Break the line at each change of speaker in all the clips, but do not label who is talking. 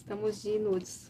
Estamos de nudes.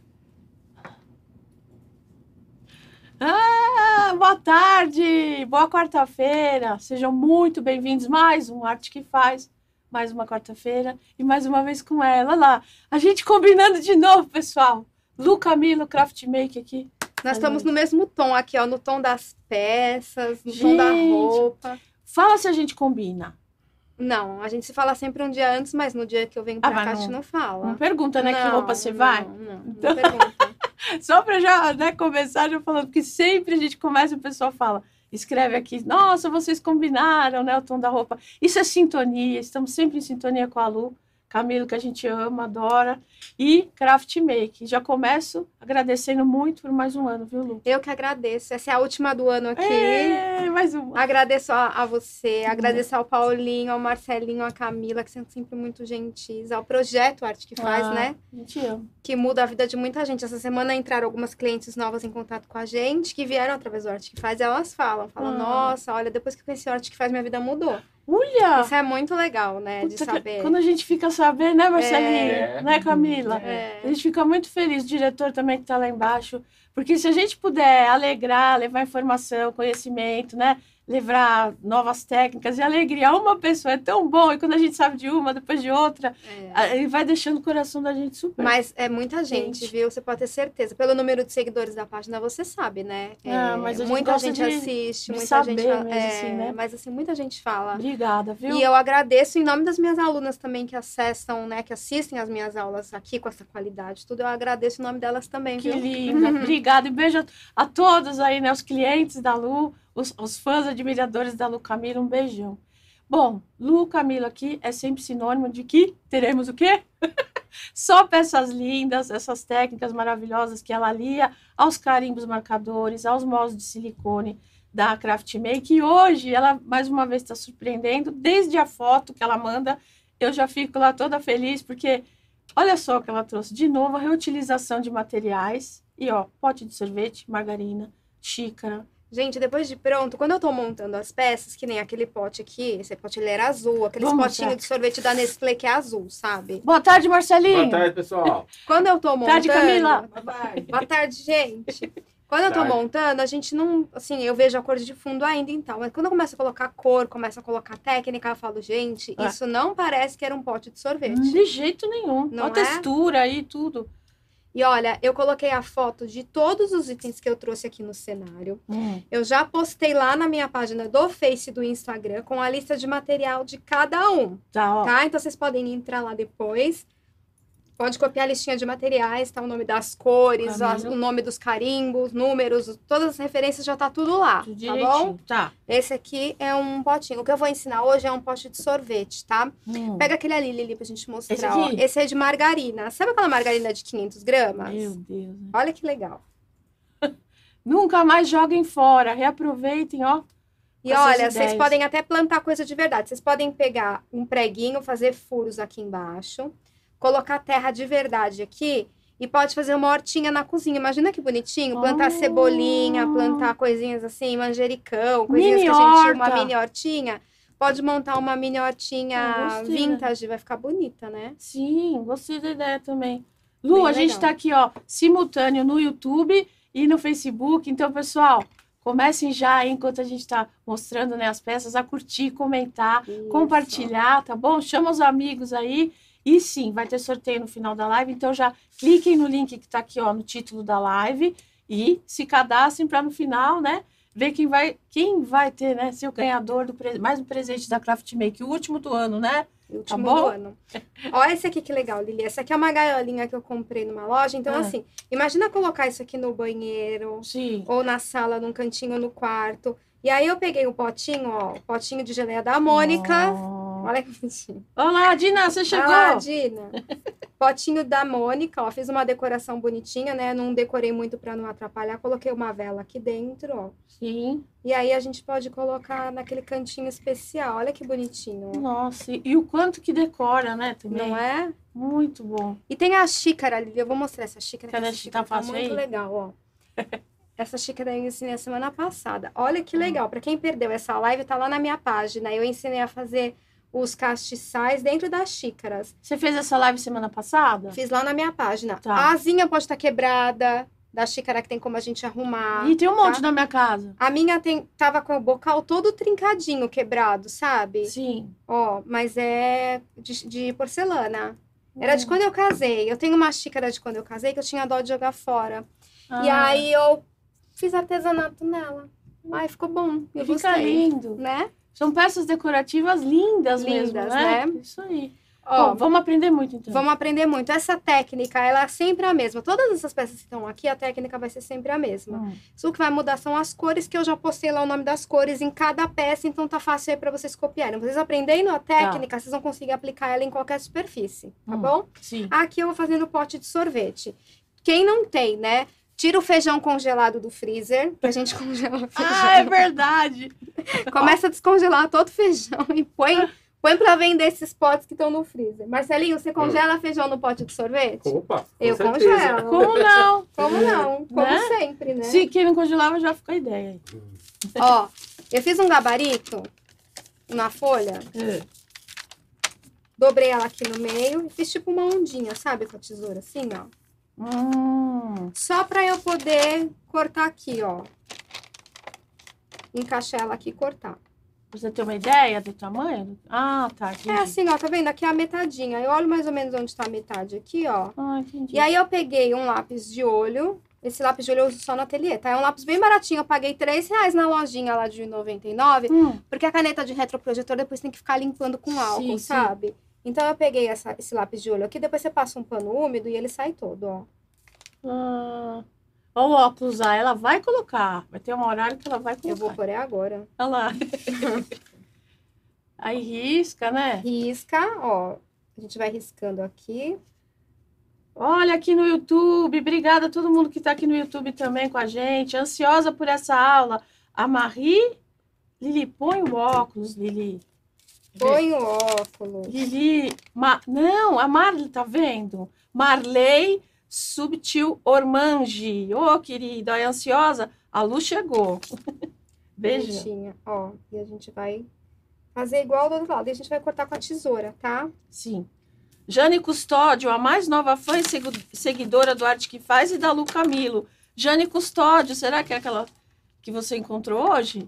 Boa tarde, boa quarta-feira. Sejam muito bem-vindos. Mais um Arte que Faz, mais uma quarta-feira e mais uma vez com ela. Olha lá, a gente combinando de novo, pessoal. Lu Camilo, Craft Make aqui.
Nós estamos no mesmo tom aqui, ó, no tom das peças, no tom da roupa.
Fala se a gente combina.
Não, a gente se fala sempre um dia antes, mas no dia que eu venho pra cá, a gente não fala.
Não pergunta, né, que roupa você vai?
Não pergunta.
Só para já, né, começar já falando, porque sempre a gente começa e o pessoal fala, escreve aqui, nossa, vocês combinaram, né, o tom da roupa. Isso é sintonia, estamos sempre em sintonia com a Lu, Camilo, que a gente ama, adora, e Craft Make. Já começo agradecendo muito por mais um ano, viu, Lu?
Eu que agradeço. Essa é a última do ano aqui.
Mais uma.
Agradeço a você, agradeço ao Paulinho, ao Marcelinho, à Camila, que são sempre muito gentis, ao Projeto Arte que Faz, né?
Gente ama.
Que muda a vida de muita gente. Essa semana entraram algumas clientes novas em contato com a gente, que vieram através do Arte que Faz, e elas falam, nossa, olha, depois que eu conheci o Arte que Faz, minha vida mudou.
Olha!
Isso é muito legal, né, de saber.
Quando a gente fica sabendo, né, Marcelinho? Né, Camila? A gente fica muito feliz, o diretor também que está lá embaixo, porque se a gente puder alegrar, levar informação, conhecimento, né, levar novas técnicas e alegria a uma pessoa é tão bom, e quando a gente sabe de uma, depois de outra, ele vai deixando o coração da gente super.
Mas é muita gente, viu? Você pode ter certeza. Pelo número de seguidores da página, você sabe, né?
Mas a gente
muita
gosta
gente
de
assiste, muita
saber
gente
mesmo, assim, né?
Mas assim, muita gente fala.
Obrigada, viu?
E eu agradeço em nome das minhas alunas também que acessam, né? Que assistem as minhas aulas aqui com essa qualidade, tudo. Eu agradeço em nome delas também,
que
viu?
linda. Obrigada. E beijo a todos aí, né? Os clientes da Lu, os fãs admiradores da Lu Camilo, um beijão. Bom, Lu Camilo aqui é sempre sinônimo de que teremos o quê? Só peças lindas, essas técnicas maravilhosas que ela alia aos carimbos marcadores, aos moldes de silicone da Craft Make. E hoje ela, mais uma vez, está surpreendendo. Desde a foto que ela manda, eu já fico lá toda feliz, porque olha só o que ela trouxe. De novo, a reutilização de materiais. E, ó, pote de sorvete, margarina, xícara.
Gente, depois de pronto, quando eu tô montando as peças, que nem aquele pote aqui, esse pote ele era azul, aqueles potinhos de sorvete da Nestlé que é azul, sabe?
Boa tarde, Marcelinho.
Boa tarde, pessoal.
Quando eu tô montando...
Boa tarde, Camila.
Boa tarde, gente. Quando eu tô montando, a gente não... Assim, eu vejo a cor de fundo ainda, então. Mas quando eu começo a colocar cor, começo a colocar técnica, eu falo, gente, isso não parece que era um pote de sorvete.
De jeito nenhum.
Não
a textura aí, tudo.
E olha, eu coloquei a foto de todos os itens que eu trouxe aqui no cenário. Eu já postei lá na minha página do Face e do Instagram com a lista de material de cada um. Tá? Então vocês podem entrar lá depois. Pode copiar a listinha de materiais, tá? O nome das cores, o nome dos carimbos, números, todas as referências já tá tudo lá, tá bom?
Tá.
Esse aqui é um potinho. O que eu vou ensinar hoje é um pote de sorvete, tá? Pega aquele ali, Lili, pra gente mostrar.
Esse aqui?
Ó. Esse é de margarina. Sabe aquela margarina de 500 gramas?
Meu Deus. Né?
Olha que legal.
Nunca mais joguem fora. Reaproveitem, ó.
E olha, vocês podem até plantar coisa de verdade. Vocês podem pegar um preguinho, fazer furos aqui embaixo, colocar terra de verdade aqui e pode fazer uma hortinha na cozinha. Imagina que bonitinho, plantar cebolinha, plantar coisinhas assim, manjericão, coisinhas que a gente uma mini hortinha. Pode montar uma mini hortinha vintage, vai ficar bonita, né?
Sim, gostei da ideia também. Lu, a gente tá aqui, ó, simultâneo no YouTube e no Facebook. Então, pessoal, comecem já aí, enquanto a gente tá mostrando, né, as peças, a curtir, comentar, compartilhar, tá bom? Chama os amigos aí. E sim, vai ter sorteio no final da live, então já cliquem no link que está aqui, ó, no título da live e se cadastrem para no final, né, ver quem vai ter, né, ser o ganhador do mais um presente da Craft Make, o último do ano, né?
Último do ano. Olha esse aqui que legal, Lili. Essa aqui é uma gaiolinha que eu comprei numa loja. Então, assim, imagina colocar isso aqui no banheiro, ou na sala, num cantinho, no quarto. E aí eu peguei um potinho, ó, potinho de geleia da Mônica. Olha que bonitinho.
Olá, Dina, você chegou?
Olá, Dina. Potinho da Mônica, ó, fiz uma decoração bonitinha, né? Não decorei muito para não atrapalhar. Coloquei uma vela aqui dentro, ó.
Sim.
E aí a gente pode colocar naquele cantinho especial. Olha que bonitinho. Ó.
Nossa, e o quanto que decora, né? Também.
Não é?
Muito bom.
E tem a xícara ali. Eu vou mostrar essa xícara.
Cadê
essa xícara tá muito
aí?
legal, ó. Essa xícara eu ensinei a semana passada. Olha que legal. Para quem perdeu essa live, tá lá na minha página. Eu ensinei a fazer os castiçais dentro das xícaras.
Você fez essa live semana passada?
Fiz lá na minha página.
Tá.
A asinha pode estar quebrada, da xícara que tem como a gente arrumar.
E tem um monte na minha casa.
A minha tava com o bocal todo trincadinho, quebrado, sabe?
Sim.
Ó, mas é de porcelana. Era de quando eu casei. Eu tenho uma xícara de quando eu casei que eu tinha dó de jogar fora. E aí eu fiz artesanato nela. Ai, ficou bom. Eu
Fica lindo.
Né?
São peças decorativas lindas mesmo, né? Isso aí. Ó, bom, vamos aprender muito, então.
Vamos aprender muito. Essa técnica, ela é sempre a mesma. Todas essas peças que estão aqui, a técnica vai ser sempre a mesma. Só que vai mudar são as cores, que eu já postei lá o nome das cores em cada peça, então tá fácil aí pra vocês copiarem. Vocês aprendendo a técnica, vocês vão conseguir aplicar ela em qualquer superfície, tá bom?
Sim.
Aqui eu vou fazendo pote de sorvete. Quem não tem, né? Tira o feijão congelado do freezer, que a gente congela o feijão.
Ah, é verdade!
Começa a descongelar todo o feijão e põe pra vender esses potes que estão no freezer. Marcelinho, você congela feijão no pote de sorvete?
Opa,
eu congelo.
Como não?
Como não? Como né? Sempre, né?
Se quem não congelava, já ficou a ideia.
Ó, eu fiz um gabarito na folha. Dobrei ela aqui no meio e fiz tipo uma ondinha, sabe? Com a tesoura, assim, ó. Só pra eu poder cortar aqui, ó. Encaixar ela aqui e cortar.
Você tem uma ideia do tamanho? Ah, tá. Entendi.
É assim, ó, tá vendo? Aqui é a metadinha. Eu olho mais ou menos onde tá a metade aqui, ó.
Ah, entendi.
E aí eu peguei um lápis de olho. Esse lápis de olho eu uso só no ateliê, tá? É um lápis bem baratinho. Eu paguei R$3 na lojinha lá de R$1,99. Porque a caneta de retroprojetor depois tem que ficar limpando com álcool, sabe? Sim. Então eu peguei esse lápis de olho aqui. Depois você passa um pano úmido e ele sai todo, ó.
Olha o óculos, ela vai colocar. Vai ter um horário que ela vai colocar.
Eu vou pôr agora.
Olha lá. Aí risca, né?
Risca, ó. A gente vai riscando aqui.
Olha aqui no YouTube. Obrigada a todo mundo que tá aqui no YouTube também com a gente. Ansiosa por essa aula. A Marie. Lili, põe o óculos, Lili.
Põe o óculos.
Lili. Não, a Marley, tá vendo? Marley Subtil Ormange. Ô, querida, é ansiosa? A Lu chegou. Beijo.
Beicinha. Ó, e a gente vai fazer igual do outro lado. E a gente vai cortar com a tesoura, tá?
Sim. Jane Custódio, a mais nova fã e seguidora do Arte que Faz e da Lu Camilo. Jane Custódio, será que é aquela que você encontrou hoje?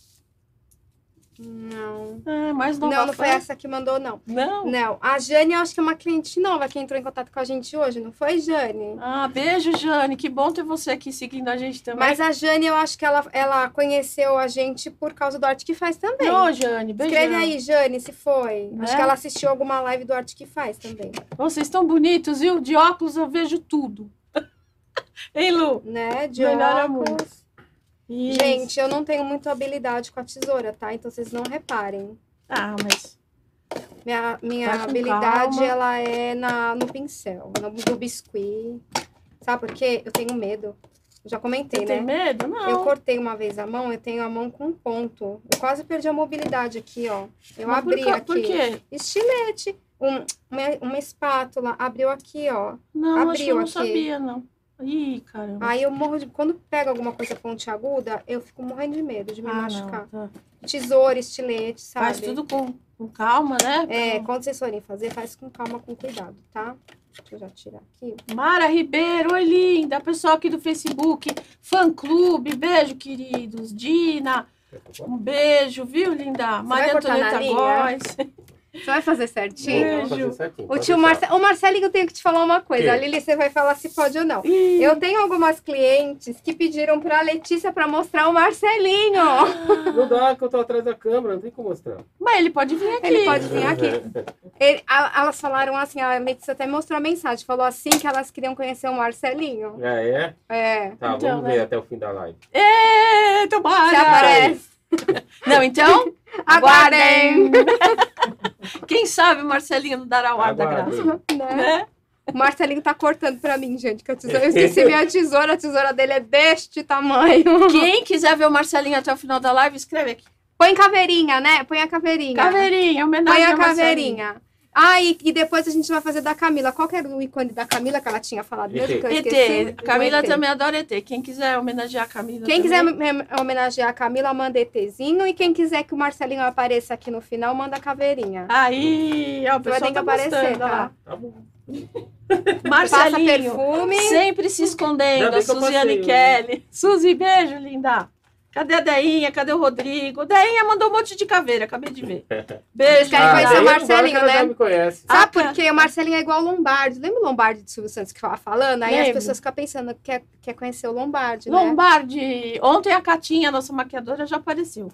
Não.
É, mais nova
não foi essa que mandou, não.
Não?
Não. A Jane, eu acho que é uma cliente nova que entrou em contato com a gente hoje, não foi, Jane?
Ah, beijo, Jane. Que bom ter você aqui seguindo a gente também.
Mas a Jane, eu acho que ela conheceu a gente por causa do Arte que Faz também.
Ô, Jane, beijo.
Escreve aí, Jane, se foi. Né? Acho que ela assistiu alguma live do Arte que Faz também.
Vocês estão bonitos, viu? De óculos eu vejo tudo. Hein, Lu?
Né? De óculos. Isso. Gente, eu não tenho muita habilidade com a tesoura, tá? Então vocês não reparem.
Ah, mas...
Minha habilidade, ela é no pincel, no biscuit. Sabe por quê? Eu tenho medo. Eu já comentei, né?
Tem medo? Não.
Eu cortei uma vez a mão, eu tenho a mão com ponto. Eu quase perdi a mobilidade aqui, ó. Eu abri aqui.
Por quê?
Estilete. Uma espátula. Abriu aqui, ó.
Não, abriu acho que eu não sabia, não. Ih, caramba.
Aí eu morro de... Quando pega alguma coisa pontiaguda, eu fico morrendo de medo de me machucar.
Não, tá.
Tesoura, estilete, sabe?
Faz tudo com calma, né?
É, quando vocês forem fazer, faz com calma, com cuidado, tá? Deixa eu já tirar aqui.
Mara Ribeiro, oi linda. Pessoal aqui do Facebook, fã clube, beijo, queridos. Dina, um beijo, viu, linda? Maria Antonieta Góes.
Você vai fazer certinho?
Beijo.
O tio o Marcelinho, eu tenho que te falar uma coisa. A Lili, você vai falar se pode ou não. Eu tenho algumas clientes que pediram pra Letícia pra mostrar o Marcelinho.
Não dá, que eu tô atrás da câmera, não tem como mostrar.
Mas ele pode vir aqui.
Ele pode vir aqui. Elas falaram assim, a Letícia até mostrou a mensagem, falou assim que elas queriam conhecer o Marcelinho.
É?
É.
Tá, então, vamos ver até o fim da live.
Tomara!
Você aparece.
Não, então,
aguardem!
Quem sabe o Marcelinho não dará o ar da graça.
Né? O Marcelinho tá cortando pra mim, gente, que a tesoura... Eu esqueci minha tesoura, a tesoura dele é deste tamanho.
Quem quiser ver o Marcelinho até o final da live, escreve aqui.
Põe caveirinha, né? Põe a caveirinha.
Caveirinha, homenagem
a caveirinha. Ah, e depois a gente vai fazer da Camila. Qual que era o ícone da Camila que ela tinha falado mesmo? Que eu esqueci?
ET. Camila também adora ET. Quem quiser homenagear a Camila
Quem quiser
também.
homenagear a Camila, manda ETzinho. E quem quiser que o Marcelinho apareça aqui no final, manda caveirinha.
Aí, ó, o pessoal tá aparecer,
tá? Tá bom.
Marcelinho, sempre se escondendo. A Suziane Kelly. Suzy, beijo, linda. Cadê a Deinha? Cadê o Rodrigo? Deinha mandou um monte de caveira, acabei de ver. Beijo,
querem conhecer o Marcelinho, né?
Me conhece.
Sabe por quê? O Marcelinho é igual o Lombardi. Lembra o Lombardi de Silvio Santos que estava falando? Aí as pessoas ficam pensando que quer conhecer o Lombardi, né?
Lombardi. Ontem a Catinha, nossa maquiadora, já apareceu.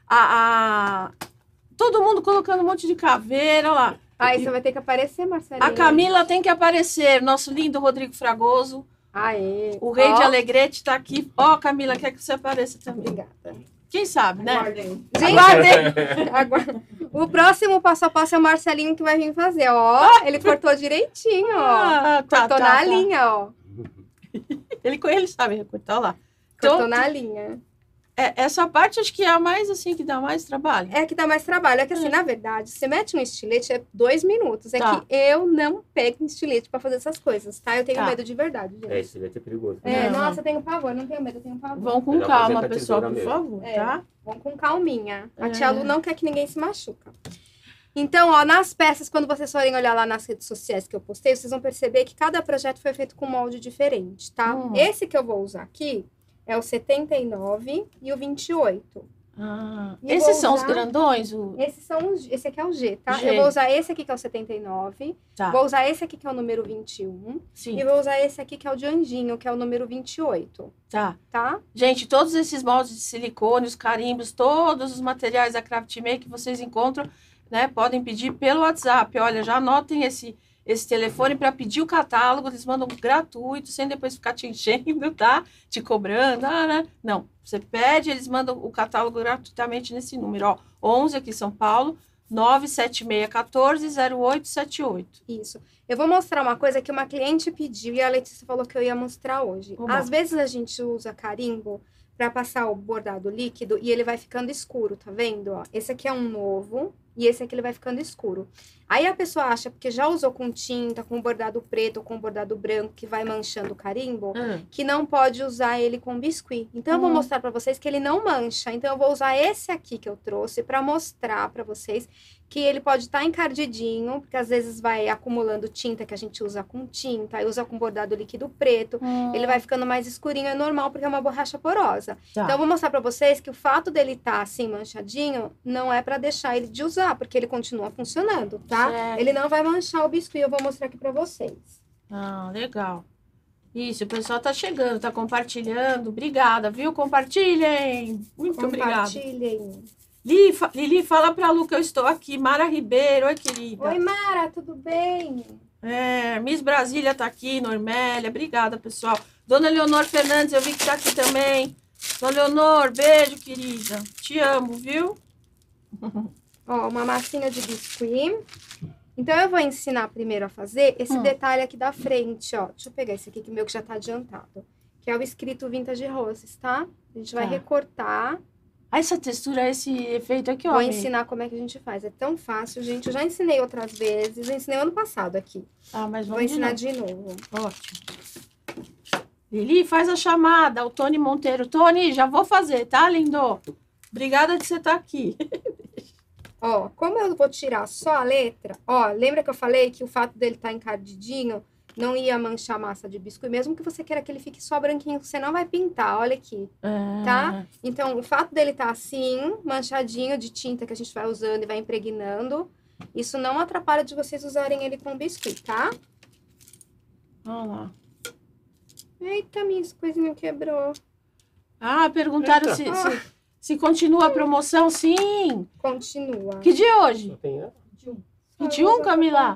Todo mundo colocando um monte de caveira, olha lá.
Aí você vai ter que aparecer, Marcelinho.
A Camila tem que aparecer. Nosso lindo Rodrigo Fragoso.
Aê.
O rei de Alegrete está aqui. Ó, Camila, quer que você apareça também.
Obrigada.
Quem sabe, né?
Aguardem. Aguardem. O próximo passo a passo é o Marcelinho que vai vir fazer, ó. Ele cortou direitinho, ó. Cortou na linha, ó.
Ele sabe recortar, olha lá.
Cortou na linha.
Essa parte acho que é a mais, assim, que dá mais trabalho.
É que dá mais trabalho. É que, assim, na verdade, você mete um estilete, é 2 minutos. É que eu não pego um estilete pra fazer essas coisas, tá? Eu tenho medo de verdade, gente.
Estilete é perigoso.
Nossa, eu tenho pavor. Não tenho medo, eu tenho pavor.
Vão com calma, pessoal, por favor, tá?
Vão com calminha. A tia Lu não quer que ninguém se machuca. Então, ó, nas peças, quando vocês forem olhar lá nas redes sociais que eu postei, vocês vão perceber que cada projeto foi feito com molde diferente, tá? Esse que eu vou usar aqui é o 79 e o 28.
Esses são os grandões?
Esse aqui é o G, tá?
G.
Eu vou usar esse aqui que é o 79.
Tá.
Vou usar esse aqui que é o número 21.
Sim.
E vou usar esse aqui que é o de anjinho, que é o número 28. Tá?
Gente, todos esses moldes de silicone, os carimbos, todos os materiais da Craft Make que vocês encontram, né? Podem pedir pelo WhatsApp. Olha, já anotem esse telefone para pedir o catálogo, eles mandam gratuito, sem depois ficar te enchendo, tá? Te cobrando, né? Não, você pede, eles mandam o catálogo gratuitamente nesse número, ó, 11 aqui em São Paulo, 976140878.
Isso. Eu vou mostrar uma coisa que uma cliente pediu e a Letícia falou que eu ia mostrar hoje. Às vezes a gente usa carimbo para passar o bordado líquido e ele vai ficando escuro, tá vendo? Ó, esse aqui é um novo e esse aqui ele vai ficando escuro. Aí a pessoa acha, porque já usou com tinta, com bordado preto ou com bordado branco, que vai manchando o carimbo, que não pode usar ele com biscuit. Então eu vou mostrar pra vocês que ele não mancha. Então eu vou usar esse aqui que eu trouxe pra mostrar pra vocês que ele pode estar encardidinho, porque às vezes vai acumulando tinta que a gente usa com tinta, aí usa com bordado líquido preto, ele vai ficando mais escurinho, é normal, porque é uma borracha porosa. Então eu vou mostrar pra vocês que o fato dele estar assim manchadinho não é pra deixar ele de usar, porque ele continua funcionando, tá? Certo. Ele não vai manchar o biscuit, eu vou mostrar aqui pra vocês.
Legal. Isso, o pessoal tá chegando, tá compartilhando. Obrigada, viu? Compartilhem. Muito obrigada.
Compartilhem.
Lili, fala pra Lu que eu estou aqui. Mara Ribeiro, oi, querida.
Oi, Mara, tudo bem?
Miss Brasília tá aqui, Normélia. Obrigada, pessoal. Dona Leonor Fernandes, eu vi que tá aqui também. Dona Leonor, beijo, querida. Te amo, viu?
Ó, uma massinha de biscuit. Então, eu vou ensinar primeiro a fazer esse detalhe aqui da frente, ó. Deixa eu pegar esse aqui, que o meu que já tá adiantado. Que é o escrito Vintage Roses, tá? A gente vai recortar.
Essa textura, esse efeito aqui, ó.
Vou ensinar como é que a gente faz. É tão fácil, gente. Eu já ensinei outras vezes. Eu ensinei ano passado aqui.
Mas
vou ensinar de novo.
Ótimo. Lili, faz a chamada. O Tony Monteiro. Tony, já vou fazer, tá, lindo? Obrigada de você estar aqui.
Ó, como eu vou tirar só a letra, ó, lembra que eu falei que o fato dele estar encardidinho não ia manchar a massa de biscuit, mesmo que você queira que ele fique só branquinho, você não vai pintar, olha aqui, tá? Então, o fato dele estar assim, manchadinho de tinta que a gente vai usando e vai impregnando, isso não atrapalha de vocês usarem ele com biscuit, tá?
Olha lá.
Eita, minha coisinha quebrou.
Perguntaram se continua a promoção, sim.
Continua.
Que dia é hoje?
21,
Camila?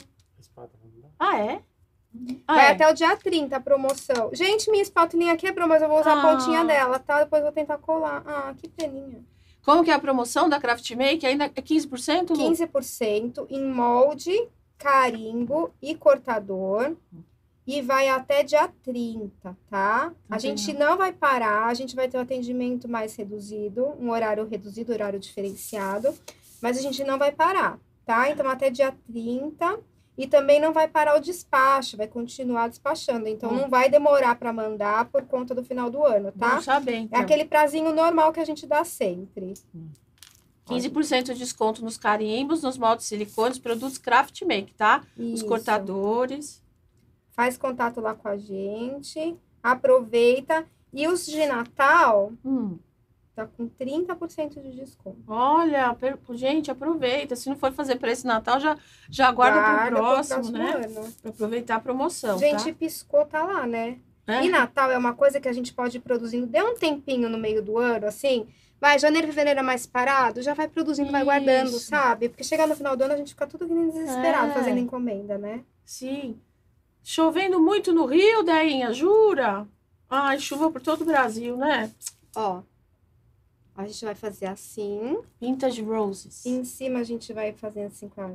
É?
Vai até o dia 30 a promoção. Gente, minha espatulinha quebrou, mas eu vou usar a pontinha dela, tá? Depois eu vou tentar colar. Que peninha.
Como que é a promoção da Craft Make? Ainda é 15%? Lu?
15% em molde, carimbo e cortador. E vai até dia 30, tá? A gente não vai parar, a gente vai ter um atendimento mais reduzido, um horário reduzido, horário diferenciado, mas a gente não vai parar, tá? Então, até dia 30. E também não vai parar o despacho, vai continuar despachando. Então, não vai demorar para mandar por conta do final do ano, tá?
Vamos saber, então.
É aquele prazinho normal que a gente dá sempre.
15% de desconto nos carimbos, nos moldes de silicone, produtos Craft Make, tá?
Isso.
Os cortadores.
Faz contato lá com a gente, aproveita. E os de Natal, tá com 30% de desconto.
Olha, gente, aproveita. Se não for fazer para esse Natal, já guarda pro próximo, né?
Ano.
Para aproveitar a promoção,
Gente,
tá?
piscou, tá lá, né?
É?
E Natal é uma coisa que a gente pode ir produzindo. Dê um tempinho no meio do ano, assim. Vai, janeiro e fevereiro é mais parado, já vai produzindo, vai guardando,
Isso.
sabe? Porque chegar no final do ano, a gente fica tudo que nem desesperado fazendo encomenda, né?
Sim. Chovendo muito no Rio, Deinha, jura? Ai, chuva por todo o Brasil, né?
Ó, a gente vai fazer assim.
Vintage Roses.
E em cima a gente vai fazer assim com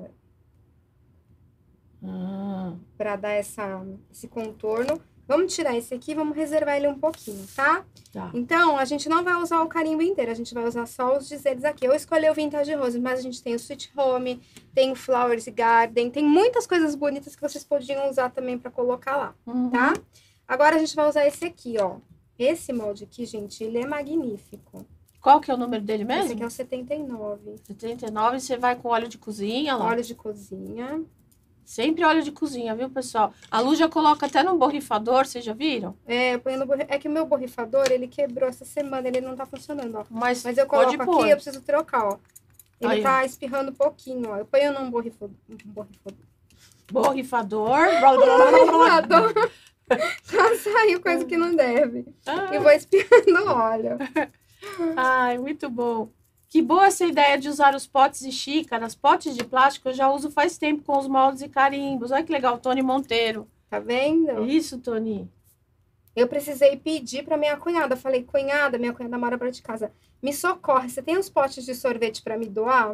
pra dar esse contorno. Vamos tirar esse aqui, vamos reservar ele um pouquinho, tá?
Tá.
Então, a gente não vai usar o carimbo inteiro, a gente vai usar só os dizeres aqui. Eu escolhi o Vintage Rose, mas a gente tem o Sweet Home, tem o Flowers Garden, tem muitas coisas bonitas que vocês podiam usar também pra colocar lá, tá? Agora a gente vai usar esse aqui, ó. Esse molde aqui, gente, ele é magnífico.
Qual que é o número dele mesmo?
Esse aqui é o 79.
79, você vai com óleo de cozinha lá.
Óleo de cozinha.
Sempre óleo de cozinha, viu, pessoal? A Lu já coloca até no borrifador, vocês já viram?
É, eu ponho no é que o meu borrifador, ele quebrou essa semana, ele não tá funcionando, ó.
Mas
eu coloco
pode
aqui,
pôr.
eu preciso trocar, ó. Ele
Aí,
tá espirrando um pouquinho, ó. Eu ponho num borrifador.
Borrifador.
Já saiu coisa que não deve. E vou espirrando óleo.
Ai, muito bom. Que boa essa ideia de usar os potes e xícaras. Potes de plástico eu já uso faz tempo com os moldes e carimbos. Olha que legal, Tony Monteiro.
Tá vendo?
Isso, Tony.
Eu precisei pedir pra minha cunhada. Falei, cunhada, minha cunhada mora perto de casa. Me socorre, você tem uns potes de sorvete pra me doar?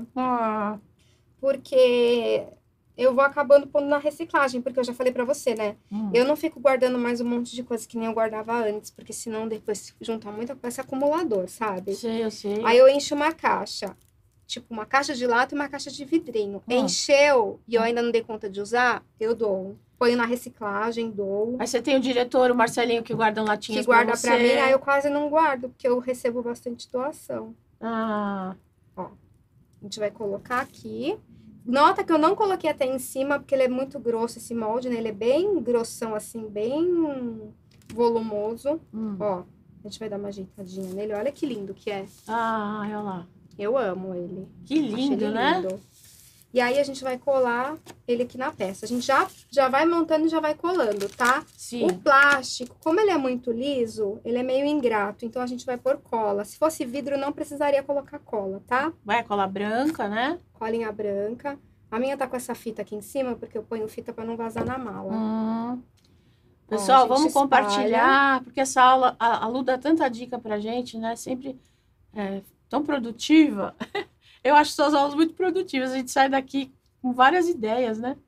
Porque eu vou acabando pondo na reciclagem, porque eu já falei pra você, né? Eu não fico guardando mais um monte de coisa que nem eu guardava antes, porque senão depois juntar muita coisa, acumulador, sabe?
Sei, eu sei.
Aí eu encho uma caixa, tipo uma caixa de lata e uma caixa de vidrinho. Encheu e eu ainda não dei conta de usar, eu dou. Ponho na reciclagem, dou.
Aí você tem o diretor, o Marcelinho, que guarda latinhas
que guarda
pra
mim, aí eu quase não guardo, porque eu recebo bastante doação.
Ó,
a gente vai colocar aqui. Nota que eu não coloquei até em cima, porque ele é muito grosso, esse molde, né? Ele é bem grossão, assim, bem volumoso. Ó, a gente vai dar uma ajeitadinha nele. Olha que lindo que é.
Olha lá.
Eu amo ele.
Que lindo, né?
E aí, a gente vai colar ele aqui na peça. A gente já vai montando e já vai colando, tá?
Sim.
O plástico, como ele é muito liso, ele é meio ingrato. Então, a gente vai pôr cola. Se fosse vidro, não precisaria colocar cola, tá?
Vai cola branca, né?
Colinha branca. A minha tá com essa fita aqui em cima, porque eu ponho fita pra não vazar na mala.
Pessoal, vamos compartilhar, porque essa aula, a Lu dá tanta dica pra gente, né? Sempre tão produtiva. Eu acho suas aulas muito produtivas. A gente sai daqui com várias ideias, né?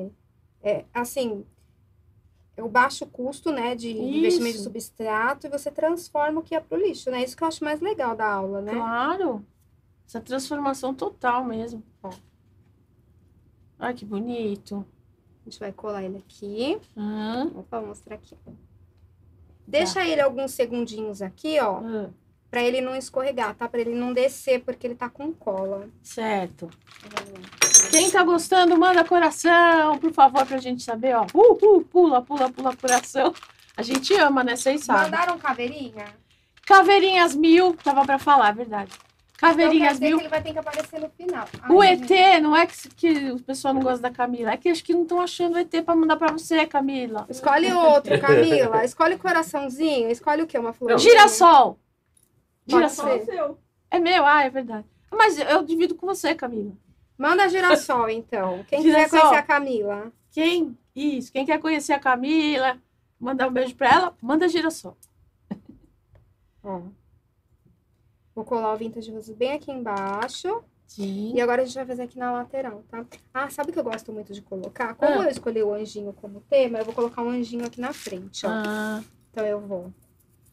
Assim, o baixo custo, né, de investimento de substrato, e você transforma o que é pro lixo, né? Isso que eu acho mais legal da aula, né?
Claro! Essa transformação total mesmo. Ai, que bonito.
A gente vai colar ele aqui. Opa, vou mostrar aqui. Deixa ele alguns segundinhos aqui, ó. Pra ele não escorregar, tá? Pra ele não descer, porque ele tá com cola.
Certo. Quem tá gostando, manda coração, por favor, pra gente saber, ó. Pula, pula, pula, coração. A gente ama, né? Vocês sabem.
Mandaram caveirinha?
Caveirinhas 1000, tava pra falar, é verdade. Caveirinhas 1000.
Que ele vai ter que aparecer no final.
O ET, não é que o pessoal não gosta da Camila, é que acho que não estão achando o ET pra mandar pra você, Camila.
Escolhe outro, Camila. Escolhe coraçãozinho. Escolhe o quê? Uma flor?
Girassol.
Girassol.
Seu. É meu, é verdade. Mas eu divido com você, Camila.
Manda girassol, então. Quem
Girassol.
quiser conhecer a Camila.
Quem quer conhecer a Camila, mandar um beijo pra ela, manda girassol.
Vou colar o Vintage Rose bem aqui embaixo.
Sim.
E agora a gente vai fazer aqui na lateral, tá? Sabe o que eu gosto muito de colocar? Como eu escolhi o anjinho como tema, eu vou colocar um anjinho aqui na frente, ó. Então eu vou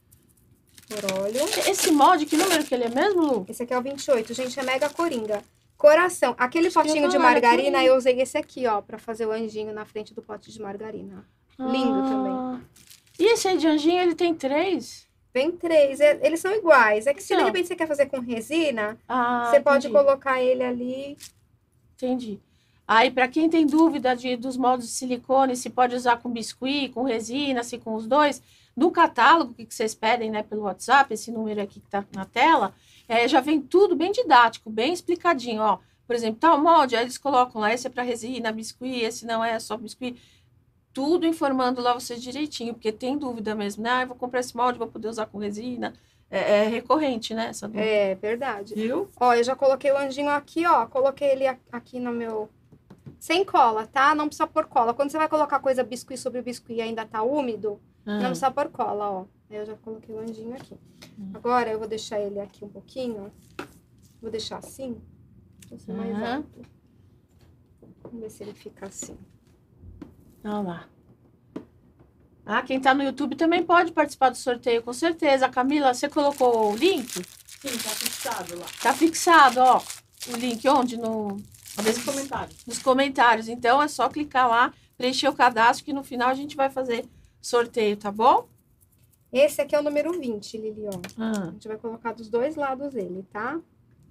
por óleo.
Esse molde, que número que ele é mesmo, Lu?
Esse aqui é o 28. Gente, é mega coringa. Coração. Aquele potinho de margarina, eu usei esse aqui, ó, pra fazer o anjinho na frente do pote de margarina. Lindo também.
E esse aí de anjinho, ele tem 3?
Tem 3. Eles são iguais. É que se de repente você quer fazer com resina, você pode colocar ele ali.
Entendi. Aí, para quem tem dúvida dos moldes de silicone, se pode usar com biscuit, com resina, se com os dois, no catálogo que vocês pedem, né, pelo WhatsApp, esse número aqui que tá na tela, já vem tudo bem didático, bem explicadinho, ó. Por exemplo, tal molde, aí eles colocam lá, esse é para resina, biscuit, esse não é só biscuit. Tudo informando lá vocês direitinho, porque tem dúvida mesmo, né? Eu vou comprar esse molde, vou poder usar com resina. É recorrente, né? Essa dúvida.
É verdade.
Viu?
Ó, eu já coloquei o anjinho aqui, ó. Coloquei ele aqui no meu... Sem cola, tá? Não precisa pôr cola. Quando você vai colocar coisa biscuit sobre o biscuit e ainda tá úmido, não precisa pôr cola, ó. Aí eu já coloquei o anjinho aqui. Agora eu vou deixar ele aqui um pouquinho. Vou deixar assim. Vou ser mais alto. Vamos ver se ele fica assim.
Olha lá. Quem tá no YouTube também pode participar do sorteio, com certeza. Camila, você colocou o link?
Sim, tá fixado lá.
Tá fixado, ó. O link onde? Nos
comentários.
Nos comentários. Então, é só clicar lá, preencher o cadastro, que no final a gente vai fazer sorteio, tá bom?
Esse aqui é o número 20, Lili, ó. A gente vai colocar dos dois lados ele, tá?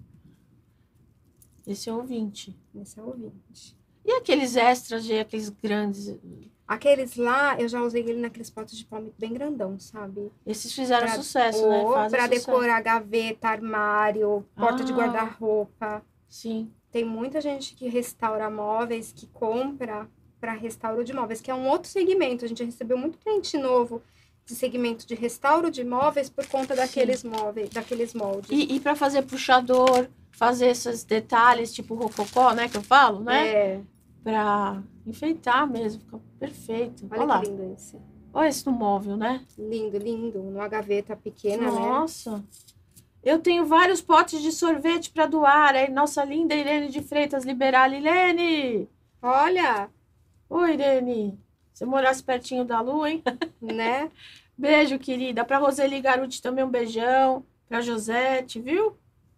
Esse é o 20.
Esse é o 20.
E aqueles extras, aqueles grandes?
Aqueles lá, eu já usei ele naqueles potes de palmito bem grandão, sabe?
Esses fizeram sucesso, né?
Pra decorar gaveta, armário, porta de guarda-roupa.
Sim.
Tem muita gente que restaura móveis, que compra para restauro de móveis, que é um outro segmento. A gente recebeu muito cliente novo de segmento de restauro de móveis por conta daqueles móveis, daqueles moldes.
E para fazer puxador, fazer esses detalhes, tipo rococó, né, que eu falo, né? Pra enfeitar mesmo, fica perfeito.
Olha que lindo esse.
Olha esse no móvel, né?
Lindo, lindo. Numa gaveta pequena, né?
Nossa. Eu tenho vários potes de sorvete para doar. Aí, nossa linda Irene de Freitas Liberal. Irene!
Olha!
Oi, Irene. Se eu morasse pertinho da Lu, hein?
Né?
Beijo, querida. Pra Roseli Garuti também um beijão. Pra Josete, viu?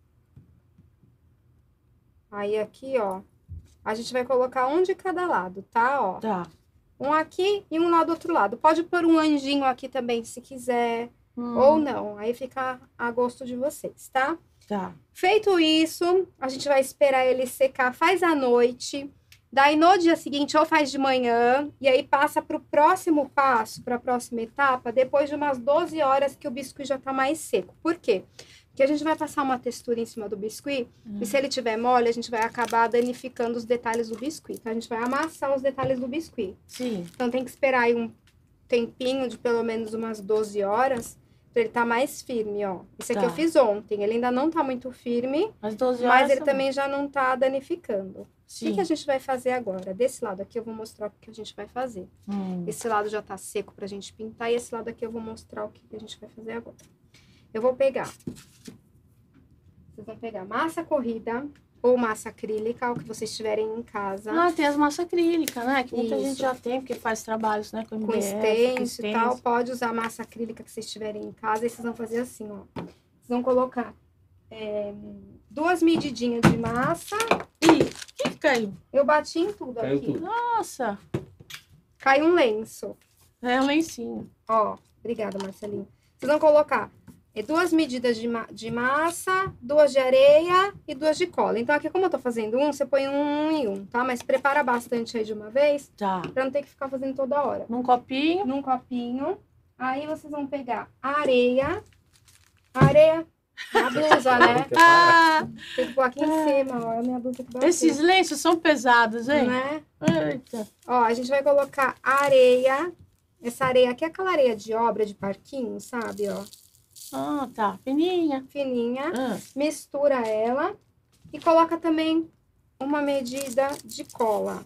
Aí aqui, ó. A gente vai colocar um de cada lado, tá? Ó.
Tá.
Um aqui e um lá do outro lado. Pode pôr um anjinho aqui também, se quiser. Ou não. Aí fica a gosto de vocês, tá?
Tá.
Feito isso, a gente vai esperar ele secar. Faz à noite. Daí, no dia seguinte, ou faz de manhã. E aí, passa para o próximo passo, para a próxima etapa, depois de umas 12 horas que o biscuit já tá mais seco. Por quê? Porque a gente vai passar uma textura em cima do biscuit. E se ele tiver mole, a gente vai acabar danificando os detalhes do biscuit. Então, a gente vai amassar os detalhes do biscuit.
Sim.
Então, tem que esperar aí um tempinho de pelo menos umas 12 horas pra ele tá mais firme, ó. Esse aqui eu fiz ontem. Ele ainda não tá muito firme, mas ele também já não tá danificando. Sim. O que a gente vai fazer agora? Desse lado aqui eu vou mostrar o que a gente vai fazer. Esse lado já tá seco pra gente pintar e esse lado aqui eu vou mostrar o que a gente vai fazer agora. Eu vou pegar. Vocês vão pegar massa corrida ou massa acrílica, o que vocês tiverem em casa.
Tem as massas acrílicas, né? Que muita gente já tem, porque faz trabalhos, né? Com
stencil e tal. Pode usar massa acrílica que vocês tiverem em casa. E vocês vão fazer assim, ó. Vocês vão colocar 2 medidinhas de massa.
O que caiu?
Eu bati em tudo aqui.
Tudo.
Nossa!
Caiu um lenço.
É um lencinho.
Ó, obrigada, Marcelinho. Vocês vão colocar 2 medidas de massa, 2 de areia e 2 de cola. Então, aqui, como eu tô fazendo você põe um e um, tá? Mas prepara bastante aí de uma vez.
Tá.
Pra não ter que ficar fazendo toda hora.
Num copinho.
Num copinho. Aí, vocês vão pegar areia. Areia na blusa, né? Tem que pôr aqui em cima, ó. A minha blusa aqui.
Esses lenços são pesados, hein?
Né?
Eita.
Ó, a gente vai colocar areia. Essa areia aqui é aquela areia de obra, de parquinho, sabe, ó.
Tá. Fininha.
Fininha. Mistura ela. E coloca também uma medida de cola.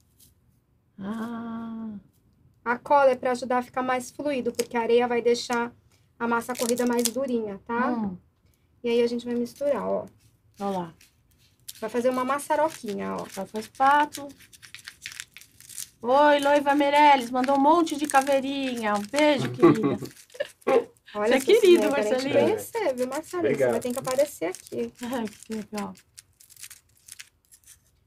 A cola é para ajudar a ficar mais fluido, porque a areia vai deixar a massa corrida mais durinha, tá? E aí a gente vai misturar, ó.
Olha lá.
Vai fazer uma maçaroquinha, ó.
Vai fazer pato. Oi, Loiva Meirelles, mandou um monte de caveirinha. Um beijo, querida.
Olha,
você é querido, Marcelinho.
Conhecer, viu, Marcelinho? Você vai ter que aparecer aqui.
Ai, que legal.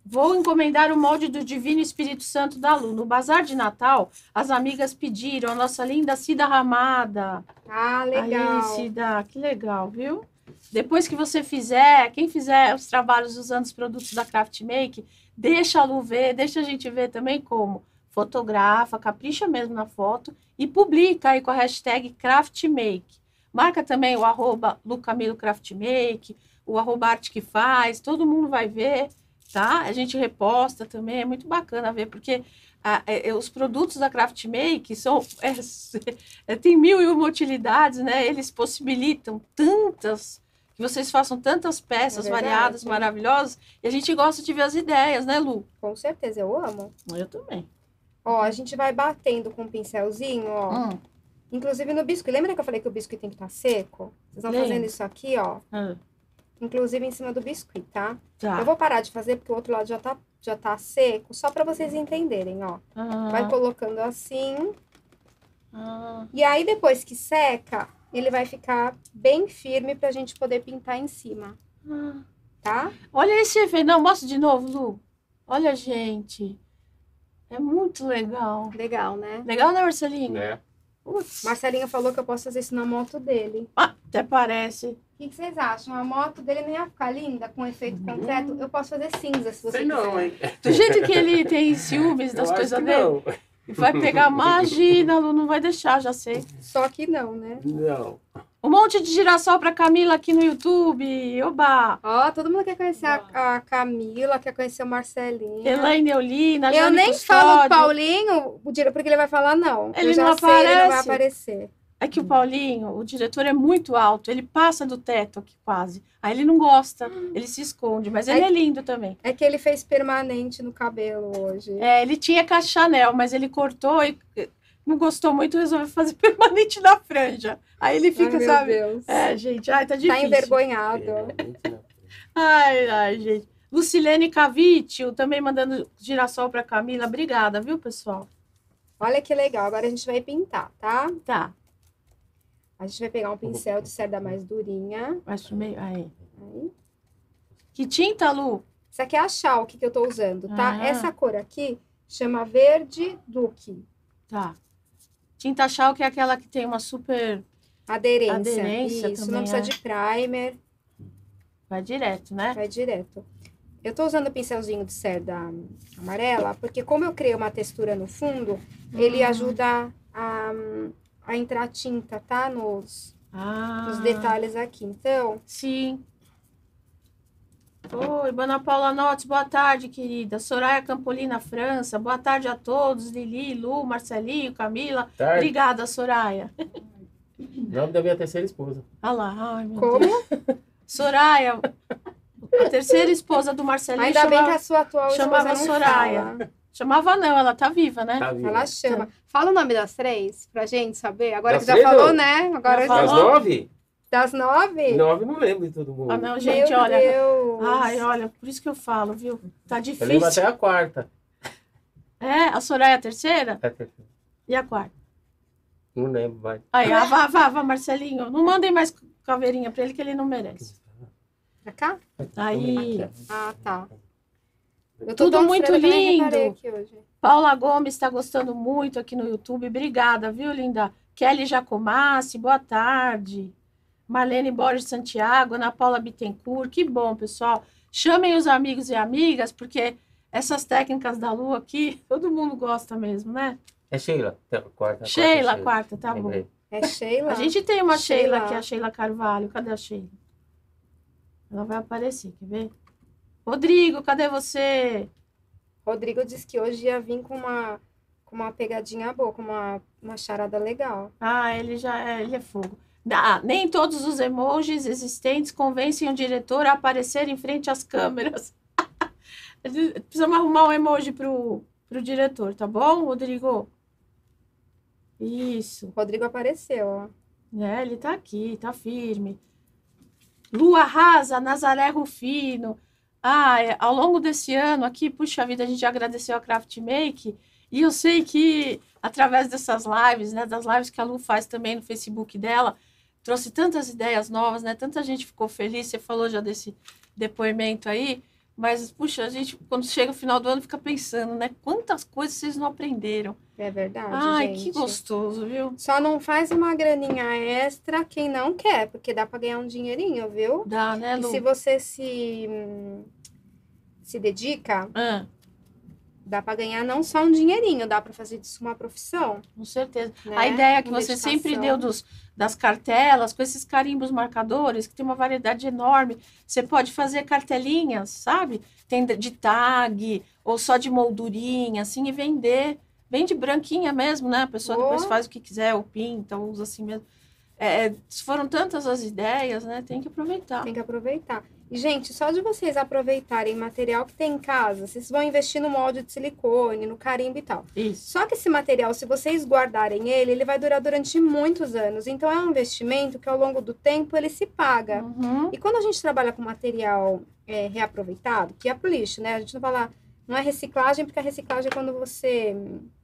Vou encomendar o molde do Divino Espírito Santo da Lu. No bazar de Natal, as amigas pediram a nossa linda Cida Ramada.
Ah, legal.
Aí, Cida, que legal, viu? Depois que você fizer, quem fizer os trabalhos usando os produtos da Craft Make, deixa a Lu ver, deixa a gente ver também como. Fotografa, capricha mesmo na foto e publica aí com a hashtag CraftMake. Marca também o @LuCamiloCraftMake, o @Arte que Faz, todo mundo vai ver, tá? A gente reposta também, é muito bacana ver, porque os produtos da CraftMake são, tem 1001 utilidades, né? Eles possibilitam que vocês façam tantas peças variadas, maravilhosas, e a gente gosta de ver as ideias, né, Lu?
Com certeza, eu amo.
Eu também.
Ó, a gente vai batendo com um pincelzinho, ó. Inclusive no biscuit. Lembra que eu falei que o biscuit tem que estar seco? Vocês estão fazendo isso aqui, ó. Inclusive em cima do biscuit, tá? Eu vou parar de fazer porque o outro lado já tá seco, só pra vocês entenderem, ó. Vai colocando assim. E aí, depois que seca, ele vai ficar bem firme pra gente poder pintar em cima. Tá?
Olha esse efeito. Não, mostra de novo, Lu. Olha, gente. É muito legal.
Legal, né?
Legal, né, Marcelinho?
É.
Marcelinho falou que eu posso fazer isso na moto dele.
Até parece.
O que vocês acham? A moto dele não ia ficar linda com efeito concreto? Eu posso fazer cinza, se você quiser.
Não, hein?
Do jeito que ele tem ciúmes das coisas dele.
Não.
Vai pegar, imagina, Lu, não vai deixar, já sei.
Só que não, né?
Não.
Um monte de girassol pra Camila aqui no YouTube. Oba!
Ó, todo mundo quer conhecer a Camila, quer conhecer o Marcelinho.
Elaine Eulina,
Eu nem falo do Paulinho, porque ele vai falar não.
Ele
já
não
sei,
aparece.
ele não vai aparecer.
É que o Paulinho, o diretor, é muito alto. Ele passa do teto aqui quase. Aí ele não gosta, ele se esconde. Mas ele é lindo também.
É que ele fez permanente no cabelo hoje.
É, ele tinha com a Chanel, mas ele cortou e não gostou muito, resolveu fazer permanente na franja. Aí ele fica, sabe?
Meu Deus.
É, gente, tá difícil.
Tá envergonhado.
Ai, gente. Lucilene Cavitio, também mandando girassol pra Camila. Obrigada, viu, pessoal?
Olha que legal. Agora a gente vai pintar, tá?
Tá.
A gente vai pegar um pincel de cerda mais durinha.
Mais pro meio. Aí. Que tinta, Lu?
Isso aqui é a chalk que eu tô usando, tá? Essa cor aqui chama Verde Duque.
Tá. Tinta chalk é aquela que tem uma super
aderência. Isso,
também,
não precisa de primer.
Vai direto, né?
Vai direto. Eu tô usando o pincelzinho de cerda amarela, porque como eu criei uma textura no fundo, ele ajuda a entrar tinta, tá? Nos detalhes aqui. Então...
Sim. Oi, Ana Paula Notes, boa tarde, querida. Soraya Campolina, França, boa tarde a todos. Lili, Lu, Marcelinho, Camila.
Tarde.
Obrigada, Soraya.
Nome da minha terceira esposa.
Olha lá, ai, meu
Como?
Deus. Soraya, a terceira esposa do Marcelinho.
Ainda bem que a sua atual
chamava
esposa não
Soraya.
fala.
Chamava não, ela tá viva, né?
Tá viva.
Ela chama. Fala o nome das três, pra gente saber. Agora
Das
que já
três,
falou,
não?
né? Agora
Já
já
Das
falou?
9?
Das 9?
9 não lembro de todo mundo.
Ah, não, gente,
Meu
olha.
Deus.
Ai, olha, por isso que eu falo, viu? Tá
Eu
difícil.
lembro até a quarta.
É, a Soraya é a terceira?
É a terceira.
E a quarta?
Não lembro, vai.
Aí, vá, Marcelinho. Não mandem mais caveirinha pra ele que ele não merece.
Pra cá?
Aí,
Ah, tá. Eu
Tudo
tão
muito
estrela que eu nem
lindo.
reparei aqui hoje.
Paula Gomes está gostando muito aqui no YouTube. Obrigada, viu, linda? Kelly Jacomassi, boa tarde. Marlene Borges Santiago, Ana Paula Bittencourt. Que bom, pessoal. Chamem os amigos e amigas, porque essas técnicas da Lu aqui, todo mundo gosta mesmo, né?
É Sheila. Quarta,
Sheila, quarta, tá bom.
Lembrei.
É Sheila?
A gente tem uma Sheila
Sheila.
aqui, a Sheila Carvalho. Cadê a Sheila? Ela vai aparecer, quer ver? Rodrigo, cadê você?
Rodrigo disse que hoje ia vir com uma pegadinha boa, com uma charada legal.
Ah, ele é fogo. Nem todos os emojis existentes convencem o diretor a aparecer em frente às câmeras. Precisamos arrumar um emoji pro diretor, tá bom, Rodrigo? Isso.
Rodrigo apareceu, ó.
É, ele tá aqui, tá firme. Lua Rasa, Nazaré Rufino. Ao longo desse ano aqui, puxa vida, a gente agradeceu a Craft Make. E eu sei que, através dessas lives, né, das lives que a Lu faz também no Facebook dela, trouxe tantas ideias novas, né? Tanta gente ficou feliz. Você falou já desse depoimento aí. Mas, puxa, a gente, quando chega o final do ano, fica pensando, né? Quantas coisas vocês não aprenderam.
É verdade,
Ai,
gente.
que gostoso, viu?
Só não faz uma graninha extra quem não quer, porque dá pra ganhar um dinheirinho, viu?
Dá, né,
E
Lu?
se você se dedica, dá pra ganhar não só um dinheirinho, dá pra fazer disso uma profissão.
Com certeza.
Né?
A ideia que
Uma
você
dedicação.
sempre deu das cartelas, com esses carimbos marcadores, que tem uma variedade enorme. Você pode fazer cartelinhas, sabe? Tem de tag, ou só de moldurinha, assim, e vender. Vende branquinha mesmo, né? A pessoa depois faz o que quiser, ou pinta, ou usa assim mesmo. Foram tantas as ideias, né? Tem que aproveitar.
Tem que aproveitar. E, gente, só de vocês aproveitarem material que tem em casa, vocês vão investir no molde de silicone, no carimbo e tal.
Isso.
Só que esse material, se vocês guardarem ele vai durar durante muitos anos. Então, é um investimento que, ao longo do tempo, ele se paga.
Uhum.
E quando a gente trabalha com material reaproveitado, que é pro lixo, né? A gente não fala... Não é reciclagem, porque a reciclagem é quando você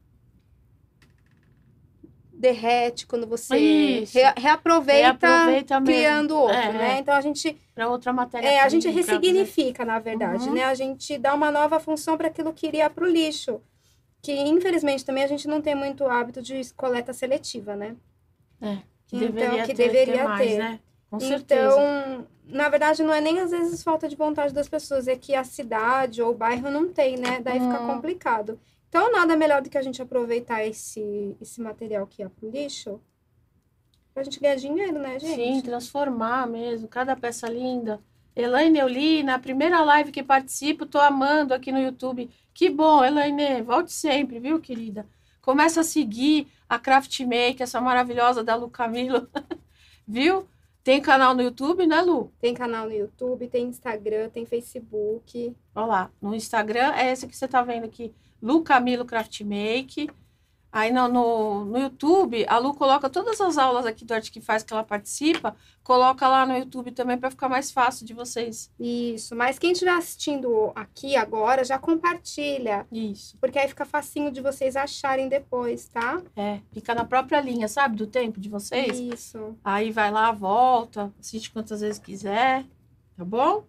derrete, quando você reaproveita criando outro, né? Então, a gente...
Para outra matéria.
a gente ressignifica, na verdade, né? A gente dá uma nova função para aquilo que iria para o lixo. Que, infelizmente, também a gente não tem muito hábito de coleta seletiva, né?
Que deveria ter mais, né? Com certeza.
Então, na verdade, não é nem às vezes falta de vontade das pessoas, é que a cidade ou o bairro não tem, né? Daí fica complicado. Então, nada melhor do que a gente aproveitar esse material que ia pro lixo pra gente ganhar dinheiro, né, gente?
Sim, transformar mesmo. Cada peça linda. Elaine, eu li na primeira live que participo, tô amando aqui no YouTube. Que bom, Elaine, volte sempre, viu, querida? Começa a seguir a Craft Make, essa maravilhosa da Lu Camilo, viu? Tem canal no YouTube, né, Lu?
Tem canal no YouTube, tem Instagram, tem Facebook.
Olha lá, no Instagram é esse que você tá vendo aqui, Lu Camilo Craft Make. Aí no YouTube, a Lu coloca todas as aulas aqui do Arte que Faz que ela participa, coloca lá no YouTube também para ficar mais fácil de vocês.
Isso, mas quem estiver assistindo aqui agora, já compartilha.
Isso.
Porque aí fica facinho de vocês acharem depois, tá?
Fica na própria linha, sabe, do tempo de vocês.
Isso.
Aí vai lá, volta, assiste quantas vezes quiser, tá bom?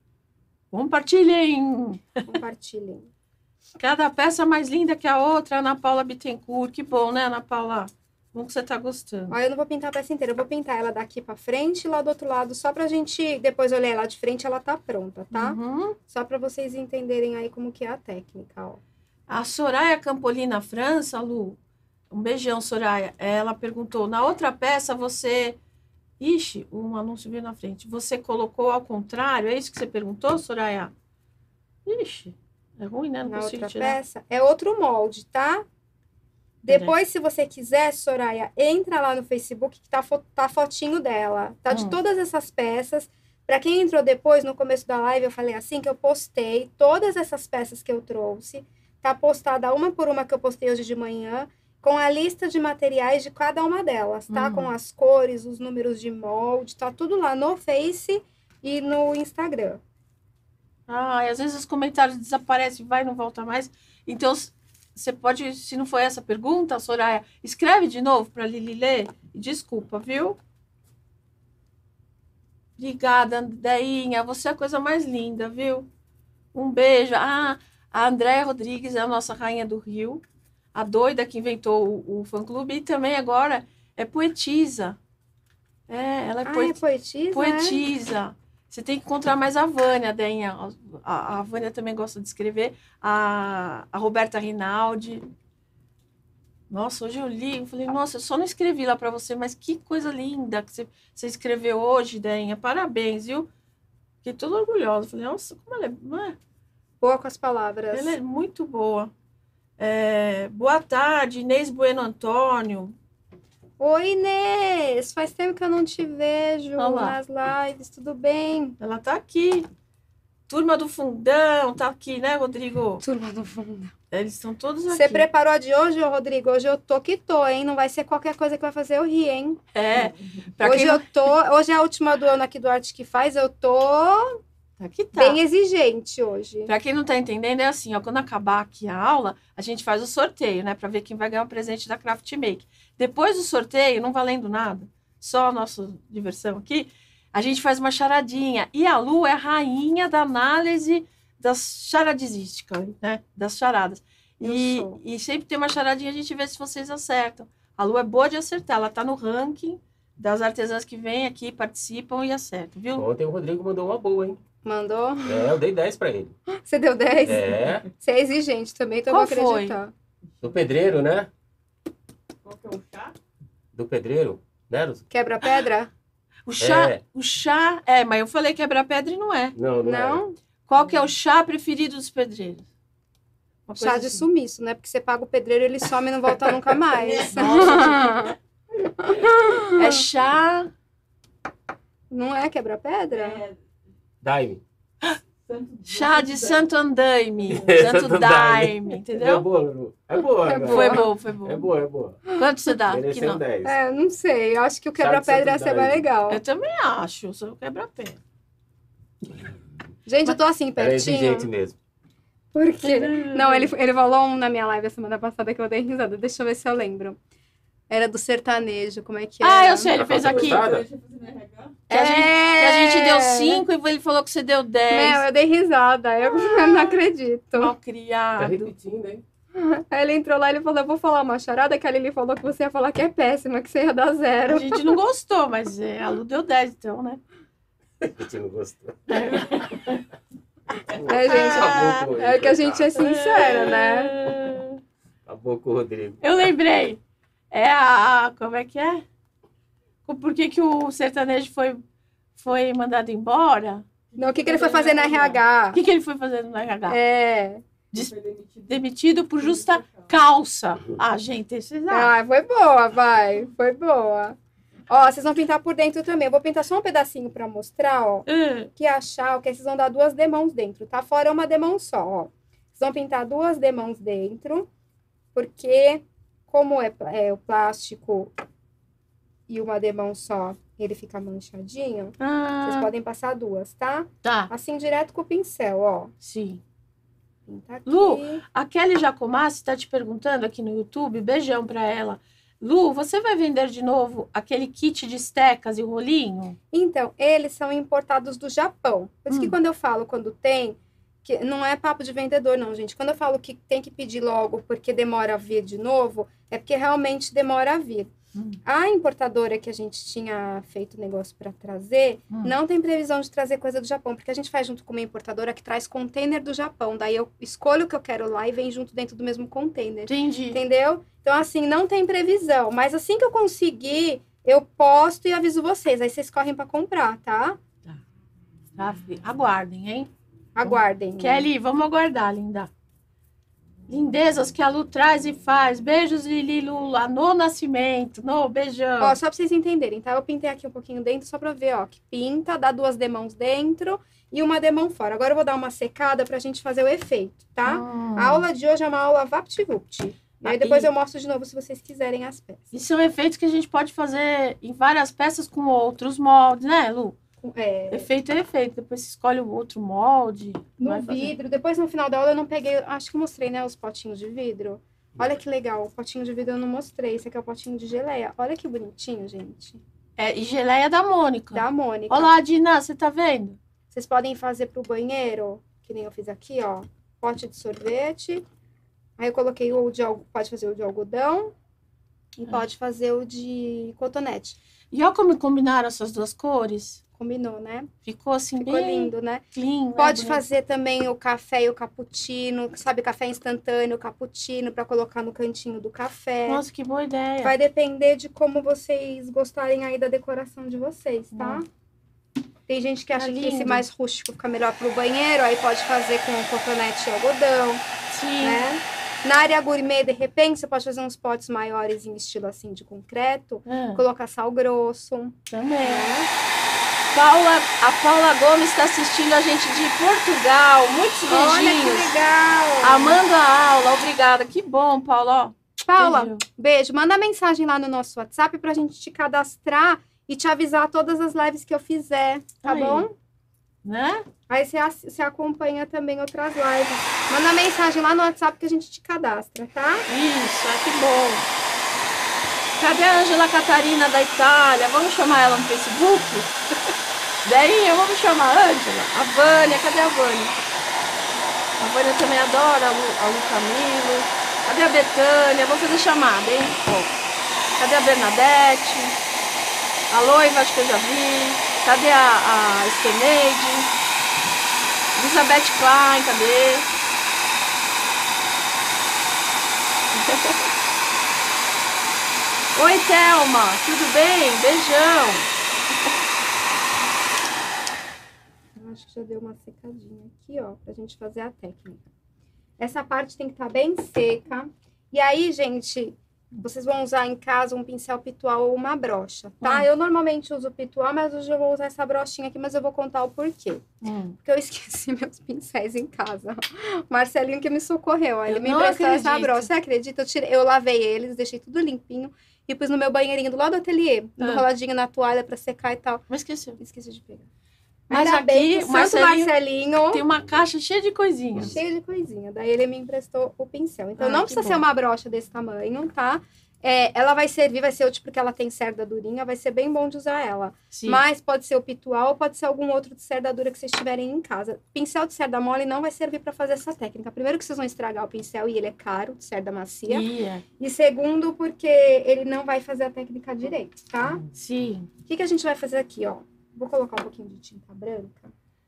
Compartilhem!
Compartilhem.
Cada peça mais linda que a outra, Ana Paula Bittencourt. Que bom, né, Ana Paula? Bom que você tá gostando.
Eu não vou pintar a peça inteira, eu vou pintar ela daqui pra frente e lá do outro lado, só pra gente depois olhar ela de frente, ela tá pronta, tá?
Uhum.
Só pra vocês entenderem aí como que é a técnica, ó.
A Soraya Campolina França, Lu, um beijão, Soraya. Ela perguntou, na outra peça você... Ixi, um anúncio veio na frente. Você colocou ao contrário? É isso que você perguntou, Soraya? Ixi... É ruim, né? Não
na
consigo
outra
tirar.
peça. É outro molde, tá? Depois, se você quiser, Soraya, entra lá no Facebook que tá fotinho dela. Tá de todas essas peças. Pra quem entrou depois, no começo da live, eu falei assim que eu postei todas essas peças que eu trouxe. Tá postada uma por uma que eu postei hoje de manhã, com a lista de materiais de cada uma delas, tá? Com as cores, os números de molde, tá tudo lá no Face e no Instagram.
E às vezes os comentários desaparecem, vai e não volta mais. Então, você pode, se não foi essa pergunta, Soraya, escreve de novo para Lili ler. Desculpa, viu? Obrigada, Andréinha. Você é a coisa mais linda, viu? Um beijo. A Andréia Rodrigues é a nossa rainha do Rio. A doida que inventou o fã-clube. E também agora é poetisa. Ela é
poetisa?
Poetisa. Você tem que encontrar mais a Vânia, Denha. A Vânia também gosta de escrever. A Roberta Rinaldi. Nossa, hoje eu li, eu falei, nossa, eu só não escrevi lá para você, mas que coisa linda que você escreveu hoje, Denha. Parabéns, viu? Fiquei toda orgulhosa. Falei, nossa, como ela é... Não é?
Boa com as palavras.
Ela é muito boa. Boa tarde, Inês Bueno Antônio.
Oi, Inês! Faz tempo que eu não te vejo nas lives, tudo bem?
Ela tá aqui. Turma do Fundão, tá aqui, né, Rodrigo?
Turma do Fundão.
Eles estão todos aqui.
Você preparou a de hoje, Rodrigo? Hoje eu tô que tô, hein? Não vai ser qualquer coisa que vai fazer eu rir, hein? Hoje é a última do ano aqui do Arte que Faz, eu tô...
Aqui tá.
Bem exigente hoje.
Pra quem não tá entendendo, é assim, ó, quando acabar aqui a aula, a gente faz o sorteio, né? Pra ver quem vai ganhar o presente da Craft Make. Depois do sorteio, não valendo nada, só a nossa diversão aqui, a gente faz uma charadinha. E a Lu é a rainha da análise charadísticas, né? Das charadas. E sempre tem uma charadinha, a gente vê se vocês acertam. A Lu é boa de acertar, ela tá no ranking das artesãs que vêm aqui, participam e acertam, viu?
Ontem o Rodrigo mandou uma boa, hein?
Mandou?
É, eu dei 10 pra ele.
Você deu 10?
É.
Você é exigente também, então eu vou acreditar.
Do pedreiro, né?
Qual que é o chá?
Do pedreiro, né?
Quebra-pedra?
O chá, mas eu falei quebra-pedra e não é.
Não?
Qual que é o chá preferido dos pedreiros?
Chá de sumiço, né? Porque você paga o pedreiro, ele some e não volta nunca mais.
Nossa, é chá...
Não é quebra-pedra?
É,
Daime.
Chá de Santo Andaime. Santo Daime, entendeu?
É boa, Lu. É boa.
É
né?
boa.
Foi bom.
É boa, é boa.
Quanto você dá? Que
Mereceu
não.
10.
Não sei. Eu acho que o quebra-pedra ia ser mais legal.
Eu também acho, eu sou quebra-pedra.
Gente, eu tô assim,
Ela é
pertinho.
exigente mesmo.
Por quê? Não, ele falou um na minha live a semana passada que eu dei risada. Deixa eu ver se eu lembro. Era do sertanejo, como é que é?
Ah, eu sei, ele fez aqui.
deixa eu fazer no RH.
Que a gente deu 5 e ele falou que você deu 10.
Meu, eu dei risada. Eu não acredito.
Mal
Tá
criado.
repetindo, hein?
Aí ele entrou lá e ele falou, eu vou falar uma charada, que a Lili falou que você ia falar que é péssima, que você ia dar 0.
A gente não gostou, mas a Lu deu 10, então, né?
A gente não gostou.
Gente, é que a gente é sincero, né?
Acabou com o Rodrigo.
Eu lembrei. Como é que é? Por que o sertanejo foi mandado embora?
Não, o que ele foi fazer na RH?
O que ele foi fazendo no RH?
Foi
Demitido por justa causa. Ah, gente, vocês acham?
Foi boa, vai. Foi boa. Ó, vocês vão pintar por dentro também. Eu vou pintar só um pedacinho pra mostrar, ó. Que achar, que vocês vão dar 2 demãos dentro, tá? Fora uma demão só, ó. Vocês vão pintar 2 demãos dentro, porque como é o plástico e uma demão só, ele fica manchadinho, vocês podem passar 2, tá?
Tá.
Assim, direto com o pincel, ó.
Sim.
Pinta aqui.
Lu, a Kelly Jacomassi está te perguntando aqui no YouTube, beijão para ela. Lu, você vai vender de novo aquele kit de estecas e rolinho?
Então, eles são importados do Japão. Por isso que quando eu falo, quando tem, que não é papo de vendedor, não, gente. Quando eu falo que tem que pedir logo porque demora a vir de novo, é porque realmente demora a vir. A importadora que a gente tinha feito negócio para trazer, não tem previsão de trazer coisa do Japão, porque a gente faz junto com uma importadora que traz container do Japão. Daí eu escolho o que eu quero lá e vem junto dentro do mesmo container.
Entendi.
Entendeu? Então, assim, não tem previsão. Mas assim que eu conseguir, eu posto e aviso vocês. Aí vocês correm para comprar, tá?
Tá. Aguardem, hein?
Aguardem.
Kelly, vamos aguardar, linda. Lindezas que a Lu traz e faz. Beijos, Lili Lula, no nascimento. Beijão.
Ó, só pra vocês entenderem, tá? Eu pintei aqui um pouquinho dentro, só pra ver, ó, que pinta, dá 2 demãos dentro e uma demão fora. Agora eu vou dar uma secada pra gente fazer o efeito, tá? A aula de hoje é uma aula VaptVupt. E aí depois eu mostro de novo se vocês quiserem as peças.
E são efeitos que a gente pode fazer em várias peças com outros moldes, né, Lu? Efeito é efeito. Depois você escolhe o outro molde.
No vidro. Depois, no final da aula, eu não peguei... Acho que eu mostrei, né? Os potinhos de vidro. Olha que legal. O potinho de vidro eu não mostrei. Esse aqui é o potinho de geleia. Olha que bonitinho, gente.
E geleia da Mônica.
Da Mônica.
Olá, Dina. Você tá vendo?
Vocês podem fazer pro banheiro, que nem eu fiz aqui, ó. Pote de sorvete. Aí eu coloquei o de... Pode fazer o de algodão. E pode fazer o de cotonete.
E olha como combinaram essas 2 cores.
Combinou, né?
Ficou assim
Ficou
bem
lindo, né?
Clean,
Pode fazer também o café e o cappuccino, sabe? Café instantâneo, cappuccino, para colocar no cantinho do café.
Nossa, que boa ideia.
Vai depender de como vocês gostarem aí da decoração de vocês, tá? Tem gente que acha que esse mais rústico fica melhor pro banheiro, aí pode fazer com cotonete e algodão.
Sim.
Né? Na área gourmet, de repente, você pode fazer uns potes maiores em estilo assim de concreto, colocar sal grosso.
Também. A Paula Gomes está assistindo a gente de Portugal. Muitos beijinhos.
Olha que legal.
Amando a aula. Obrigada. Que bom, Paula.
Paula, beijo. Manda mensagem lá no nosso WhatsApp pra gente te cadastrar e te avisar todas as lives que eu fizer, tá bom?
Né?
Aí você acompanha também outras lives. Manda mensagem lá no WhatsApp que a gente te cadastra, tá?
Isso, que bom. Cadê a Ângela Catarina da Itália? Vamos chamar ela no Facebook? Daí, vamos chamar a Ângela. A Vânia, cadê a Vânia? A Vânia também adora a Lu Camilo. Cadê a Betânia? Vou fazer chamada, hein? Ó. Cadê a Bernadette? A Loiva, acho que eu já vi. Cadê a Esteneide? Elizabeth Klein, cadê? Oi, Thelma, tudo bem? Beijão.
Eu acho que já deu uma secadinha aqui, ó, pra gente fazer a técnica. Essa parte tem que estar bem seca. E aí, gente, vocês vão usar em casa um pincel pitual ou uma brocha, tá? Eu normalmente uso pitual, mas hoje eu vou usar essa brochinha aqui, mas eu vou contar o porquê. Porque eu esqueci meus pincéis em casa. O Marcelinho que me socorreu, ó, ele me emprestou essa brocha. Você acredita? Eu lavei eles, deixei tudo limpinho e pus no meu banheirinho do lado do ateliê, enroladinho na toalha pra secar e tal.
Mas esqueci.
Esqueci de pegar.
Mas
ainda
aqui
o Marcelinho
tem uma caixa cheia de coisinhas.
Cheia de coisinha. Daí ele me emprestou o pincel. Então não precisa ser uma brocha desse tamanho, tá? Ela vai servir, vai ser útil porque ela tem cerda durinha, vai ser bem bom de usar ela. Sim. Mas pode ser o pitual ou pode ser algum outro de cerda dura que vocês tiverem em casa. Pincel de cerda mole não vai servir para fazer essa técnica. Primeiro que vocês vão estragar o pincel e ele é caro, de cerda macia. E segundo porque ele não vai fazer a técnica direito, tá?
Sim.
O que a gente vai fazer aqui, ó? Vou colocar um pouquinho de tinta branca.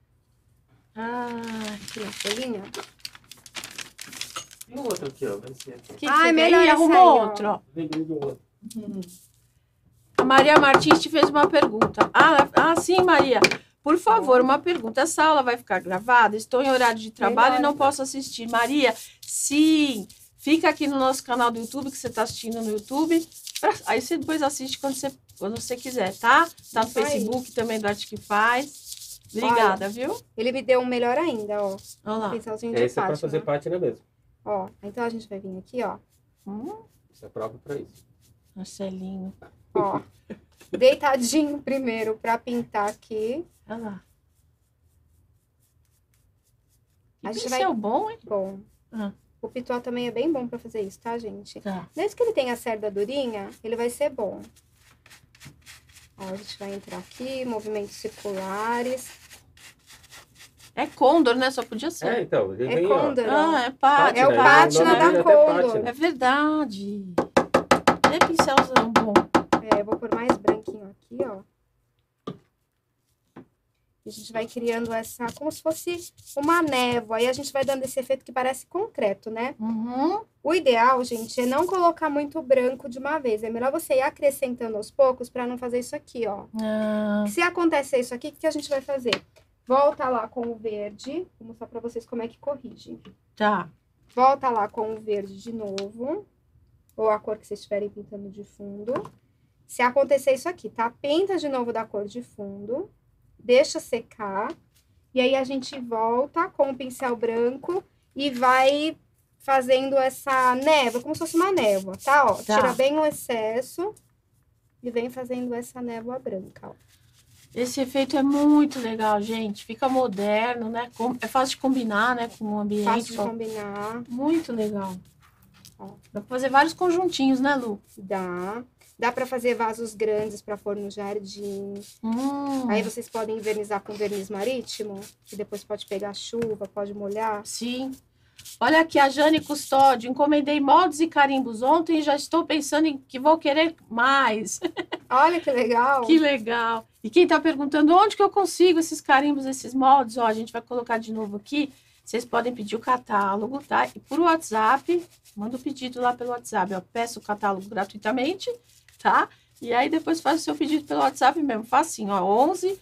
Aqui na folhinha.
E o outro aqui, ó. Vai ser aqui.
É melhor e arrumou outro, ó.
Lembrei do outro.
A Maria Martins te fez uma pergunta. Sim, Maria. Por favor, uma pergunta. Essa aula vai ficar gravada? Estou em horário de trabalho e não posso assistir. Maria, sim. Fica aqui no nosso canal do YouTube, que você está assistindo no YouTube. Aí você depois assiste quando você quiser, tá? Tá no Facebook também do Arte que Faz. Obrigada, viu?
Ele me deu um melhor ainda, ó.
Olha lá.
Pincelzinho de
esse é pra fazer pátina mesmo.
Ó, então a gente vai vir aqui, ó.
Isso é prova pra isso.
Marcelinho.
Ó, deitadinho primeiro pra pintar aqui.
Olha lá. A gente vai... bom, hein?
Bom. O pitual também é bem bom pra fazer isso, tá, gente?
Tá.
Desde que ele tenha a cerda durinha, ele vai ser bom. Ó, a gente vai entrar aqui, movimentos circulares.
É Condor, né? Só podia ser.
Então. Ele vem,
Condor.
É pátina.
É o pátina da Condor.
É verdade. É pincelzão bom.
Eu vou pôr mais branquinho aqui, ó. E a gente vai criando essa, como se fosse uma névoa. Aí a gente vai dando esse efeito que parece concreto, né? O ideal, gente, é não colocar muito branco de uma vez. É melhor você ir acrescentando aos poucos pra não fazer isso aqui, ó. Se acontecer isso aqui, o que a gente vai fazer? Volta lá com o verde. Vou mostrar pra vocês como é que corrige.
Tá.
Volta lá com o verde de novo. Ou a cor que vocês estiverem pintando de fundo. Se acontecer isso aqui, tá? Pinta de novo da cor de fundo. Deixa secar. E aí a gente volta com o pincel branco e vai fazendo essa névoa, como se fosse uma névoa, tá? Ó, tira bem o excesso e vem fazendo essa névoa branca, ó.
Esse efeito é muito legal, gente. Fica moderno, né? É fácil de combinar, né? Com o ambiente.
Fácil de combinar.
Muito legal. Ó, dá pra fazer vários conjuntinhos, né, Lu?
Dá pra fazer vasos grandes pra pôr no jardim. Aí vocês podem invernizar com verniz marítimo, que depois pode pegar chuva, pode molhar.
Sim. Olha aqui, a Jane Custódio. Encomendei moldes e carimbos ontem e já estou pensando em que vou querer mais.
Olha que legal.
Que legal. E quem tá perguntando onde que eu consigo esses carimbos, esses moldes, ó, a gente vai colocar de novo aqui. Vocês podem pedir o catálogo, tá? E por WhatsApp, manda o pedido lá pelo WhatsApp, ó. Peça o catálogo gratuitamente, tá? E aí depois faz o seu pedido pelo WhatsApp mesmo. Facinho, ó. 11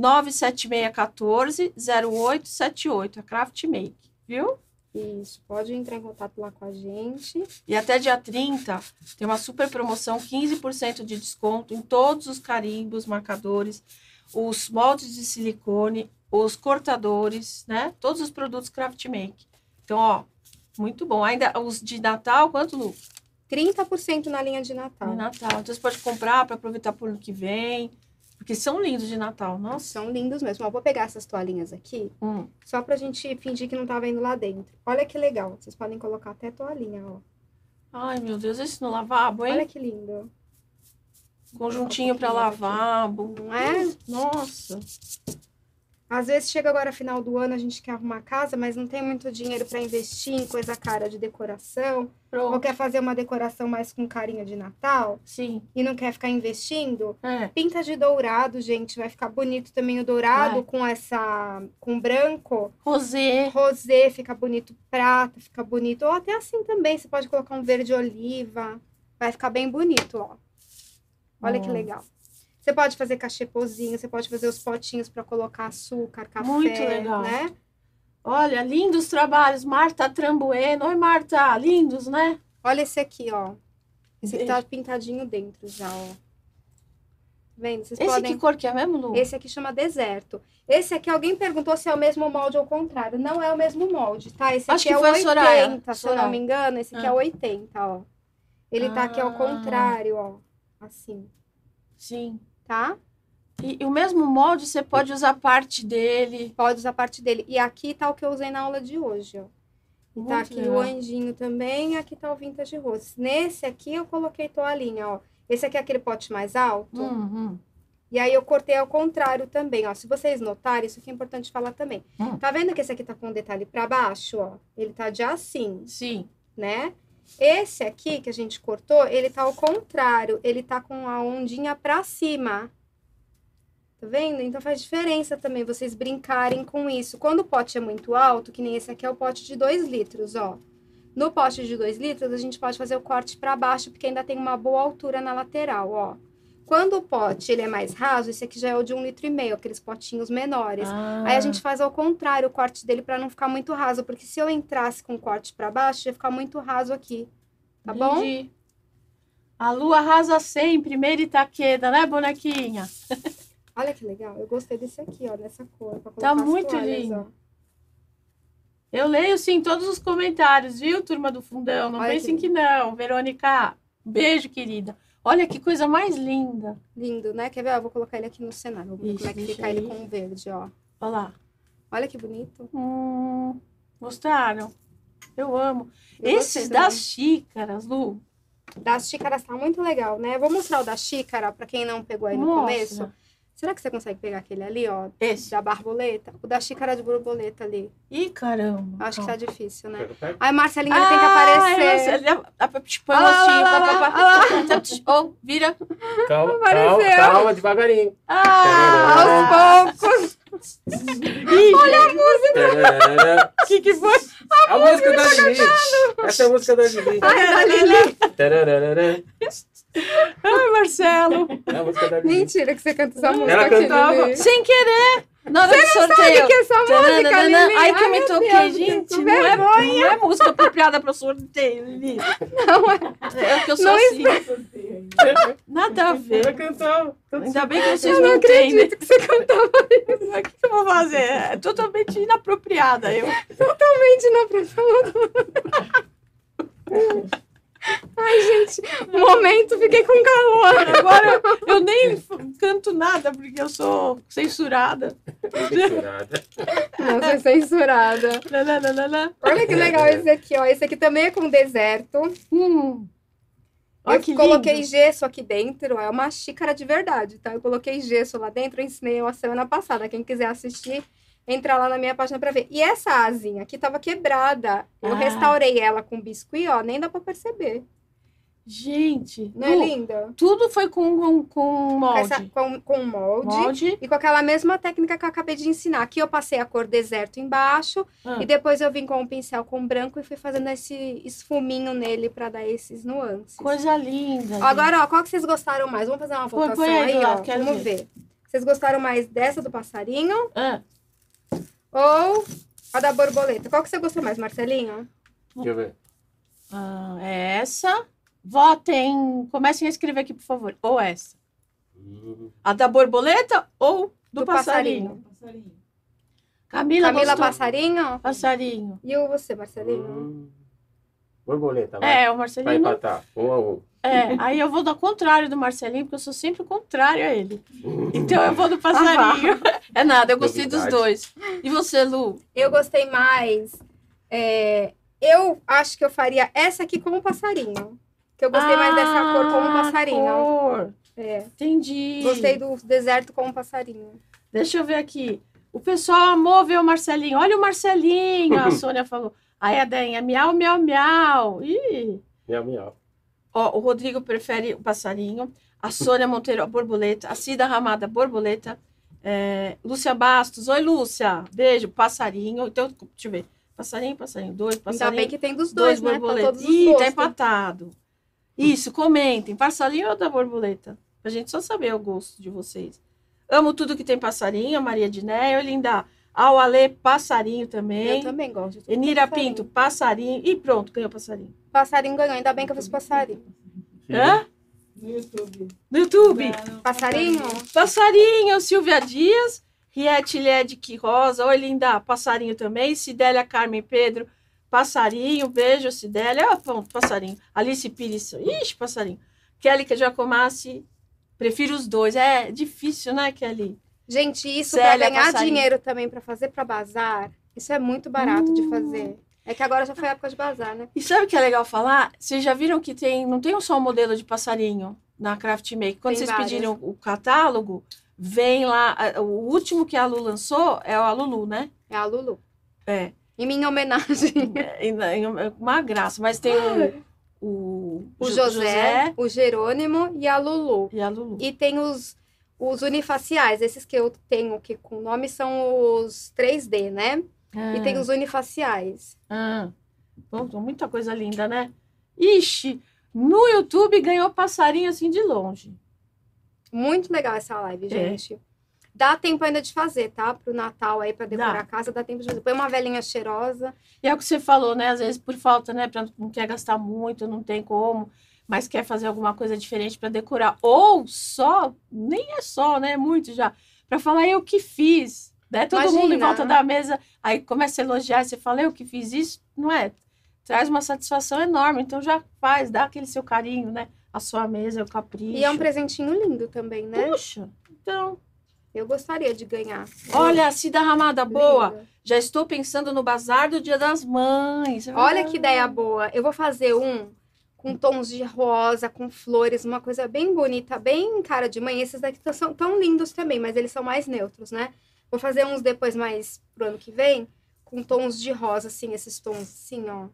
97614 0878. A Craft Make, viu?
Isso, pode entrar em contato lá com a gente.
E até dia 30 tem uma super promoção, 15% de desconto em todos os carimbos, marcadores, os moldes de silicone, os cortadores, né? Todos os produtos Craft Make. Então, ó, muito bom. Ainda os de Natal, quanto, Lu?
30% na linha de Natal.
De Natal. Então, você pode comprar para aproveitar por ano que vem. Porque são lindos de Natal, nossa.
São lindos mesmo. Ó, vou pegar essas toalhinhas aqui, só pra gente fingir que não tá vendo lá dentro. Olha que legal. Vocês podem colocar até toalhinha, ó.
Ai, meu Deus, esse no lavabo, hein?
Olha que lindo.
Conjuntinho pra lavabo.
Não é?
Nossa.
Às vezes chega agora final do ano, a gente quer arrumar casa, mas não tem muito dinheiro para investir em coisa cara de decoração.
Pronto.
Ou quer fazer uma decoração mais com carinha de Natal.
Sim.
E não quer ficar investindo. Pinta de dourado, gente. Vai ficar bonito também o dourado com branco.
Rosé.
Rosé, fica bonito. Prata, fica bonito. Ou até assim também. Você pode colocar um verde oliva. Vai ficar bem bonito, ó. Olha que legal. Você pode fazer cachepozinho, você pode fazer os potinhos para colocar açúcar, café.
Muito legal.
Né?
Olha, lindos trabalhos. Marta Trambueno. Oi, Marta. Lindos, né?
Olha esse aqui, ó. Esse aqui tá pintadinho dentro já, ó. Tá vendo? Vocês podem...
que cor que é mesmo, Lu?
Esse aqui chama deserto. Esse aqui, alguém perguntou se é o mesmo molde ou ao contrário. Não é o mesmo molde, tá? Esse
Acho
aqui
que
é
foi
o 80,
Soraya.
se eu não me engano. Esse aqui é o 80, ó. Ele tá aqui ao contrário, ó. Assim.
Sim.
Tá?
E o mesmo molde, você pode usar parte dele.
Pode usar parte dele. E aqui tá o que eu usei na aula de hoje, ó. E tá aqui o anjinho também, e aqui tá o vintage rose. Nesse aqui eu coloquei toalhinha, ó. Esse aqui é aquele pote mais alto. E aí eu cortei ao contrário também, ó. Se vocês notarem, isso aqui é importante falar também. Tá vendo que esse aqui tá com um detalhe pra baixo, ó? Ele tá de assim.
Sim.
Né? Esse aqui que a gente cortou, ele tá ao contrário. Ele tá com a ondinha pra cima. Tá vendo? Então faz diferença também vocês brincarem com isso. Quando o pote é muito alto, que nem esse aqui é o pote de 2 litros, ó. No pote de 2 litros, a gente pode fazer o corte pra baixo, porque ainda tem uma boa altura na lateral, ó. Quando o pote ele é mais raso, esse aqui já é o de 1,5 litro, aqueles potinhos menores. Aí a gente faz ao contrário o corte dele para não ficar muito raso, porque se eu entrasse com o corte para baixo, ia ficar muito raso aqui. Tá bom?
A Lu arrasa sempre, Meire Itaqueda, né, bonequinha?
Olha que legal, eu gostei desse aqui, ó, dessa cor. Pra
tá muito toalhas, lindo. Ó. Eu leio, sim, todos os comentários, viu, turma do Fundão? Não pensem que não. Verônica, beijo, querida. Olha que coisa mais linda.
Lindo, né? Quer ver? Eu vou colocar ele aqui no cenário. Vou ver como é que fica ele com o verde, ó.
Olha lá.
Olha que bonito.
Gostaram? Eu amo. Esses das xícaras, Lu.
Das xícaras tá muito legal, né? Vou mostrar o da xícara, pra quem não pegou aí no começo. Será que você consegue pegar aquele ali, ó?
Esse.
Da borboleta? O da xícara de borboleta ali.
Ih, caramba.
Acho que tá difícil, né? Ai, Marcelinha, ele tem que aparecer.
Oh, vira.
Calma, devagarinho.
Aos poucos. Olha a música.
O que foi?
A música da Lili. Essa é a música da Lili.
Ai, da Lili.
Ai, Marcelo.
É a música da Lili.
Mentira que você canta essa música.
Ela cantava.
Sem querer. Na hora do sorteio.
Sabe que é essa música, Lili?
Ai, que eu me toquei, gente. Não é música apropriada para sorteio, Lili.
Não é.
É que eu sou assim. Nada a ver.
Ela cantava.
Ainda bem que vocês
eu não acredito
entendem.
que você cantava isso.
Mas o que eu vou fazer? É totalmente inapropriada.
Totalmente inapropriada. Ai, gente, momento, fiquei com calor.
Agora eu nem canto nada, porque eu sou censurada.
Não, sou censurada. Olha que legal esse aqui, ó. Esse aqui também é com deserto. Eu coloquei gesso aqui dentro, é uma xícara de verdade, tá? Eu coloquei gesso lá dentro, eu ensinei uma semana passada. Quem quiser assistir, entra lá na minha página pra ver. E essa asinha aqui tava quebrada. Eu restaurei ela com biscuit, ó, nem dá pra perceber.
Gente,
não é linda?
Tudo foi com molde.
Com molde. E com aquela mesma técnica que eu acabei de ensinar. Aqui eu passei a cor deserto embaixo. E depois eu vim com um pincel com branco e fui fazendo esse esfuminho nele pra dar esses nuances.
Coisa linda.
Agora, ó, qual que vocês gostaram mais? Vamos fazer uma votação aí, ó. Vamos ver. Vocês gostaram mais dessa do passarinho? Ou a da borboleta? Qual que você gostou mais, Marcelinho?
Deixa eu ver.
Essa. Votem. Comecem a escrever aqui, por favor. Ou essa. A da borboleta ou do passarinho? Camila
passarinho?
Passarinho.
E você, Marcelinho?
Borboleta, vai.
O Marcelinho.
Vai empatar, 1 a 1.
Aí eu vou do contrário do Marcelinho, porque eu sou sempre o contrário a ele. Então eu vou do passarinho. É nada, eu gostei dos dois. E você, Lu?
Eu gostei mais. Eu acho que eu faria essa aqui com o passarinho. Que eu gostei mais dessa cor com o passarinho.
Cor. Entendi.
Gostei do deserto com o passarinho.
Deixa eu ver aqui. O pessoal amou ver o Marcelinho. Olha o Marcelinho, a Sônia falou. Aí a Dainha, miau, miau, miau. Ih.
Miau, miau.
Ó, o Rodrigo prefere o passarinho. A Sônia Monteiro, a borboleta. A Cida Ramada, borboleta. Lúcia Bastos. Oi, Lúcia. Beijo. Passarinho. Então, deixa eu ver. Passarinho, passarinho. 2, passarinho.
Ainda bem que tem dos dois, né?
Borboletas. Ih, tá empatado. Isso, comentem. Passarinho ou da borboleta? Pra gente só saber o gosto de vocês. Amo tudo que tem passarinho. A Maria Diné. Oi, linda. Ao Ale, passarinho também.
Eu também gosto.
Enira Pinto, passarinho. E pronto, ganhou passarinho.
Passarinho ganhou. Ainda bem que eu fiz passarinho.
Hã?
No YouTube.
No YouTube.
Passarinho?
Passarinho, Silvia Dias. Riete Ledic Rosa. Oi, linda. Passarinho também. Cidélia Carmen Pedro. Passarinho. Beijo, Cidélia. Ah, pronto, passarinho. Alice Pires. Ixi, passarinho. Kelly Jacomassi. Prefiro os dois. É difícil, né, Kelly?
Gente, isso
Célia,
para ganhar
passarinho.
dinheiro também, para fazer para bazar, isso é muito barato de fazer. É que agora já foi a época de bazar, né?
E sabe o que é legal falar? Vocês já viram que não tem só um modelo de passarinho na Craft Make. Quando
Tem
vocês
várias.
pedirem o catálogo, vem lá. O último que a Lu lançou é a Lulu, né?
É a Lulu.
É.
Em minha homenagem.
Uma graça. Mas tem o
José, o Jerônimo e a Lulu.
e a Lulu.
E tem os unifaciais. Esses que eu tenho que com nome são os 3D, né? E tem os unifaciais.
Bom, muita coisa linda, né? Ixi, no YouTube ganhou passarinho assim de longe.
Muito legal essa live, gente. Dá tempo ainda de fazer, tá? Pro Natal aí, pra decorar a casa, dá tempo de fazer. Põe uma velinha cheirosa.
E é o que você falou, né? Às vezes por falta, né? Não quer gastar muito, não tem como, mas quer fazer alguma coisa diferente para decorar. Ou só, nem é só, né? Muito já. Para falar eu que fiz. Né? Todo mundo em volta da mesa, aí começa a elogiar, você fala, eu que fiz isso, não é? Traz uma satisfação enorme, então já faz, dá aquele seu carinho, né? A sua mesa, o capricho.
E é um presentinho lindo também, né?
Puxa, então...
Eu gostaria de ganhar.
Olha, Cida Ramada, boa!
Linda.
Já estou pensando no bazar do Dia das Mães.
Olha que ideia boa. Eu vou fazer um com tons de rosa, com flores, uma coisa bem bonita, bem cara de mãe. Esses daqui são tão lindos também, mas eles são mais neutros, né? Vou fazer uns depois mais pro ano que vem, com tons de rosa, assim, esses tons assim, ó.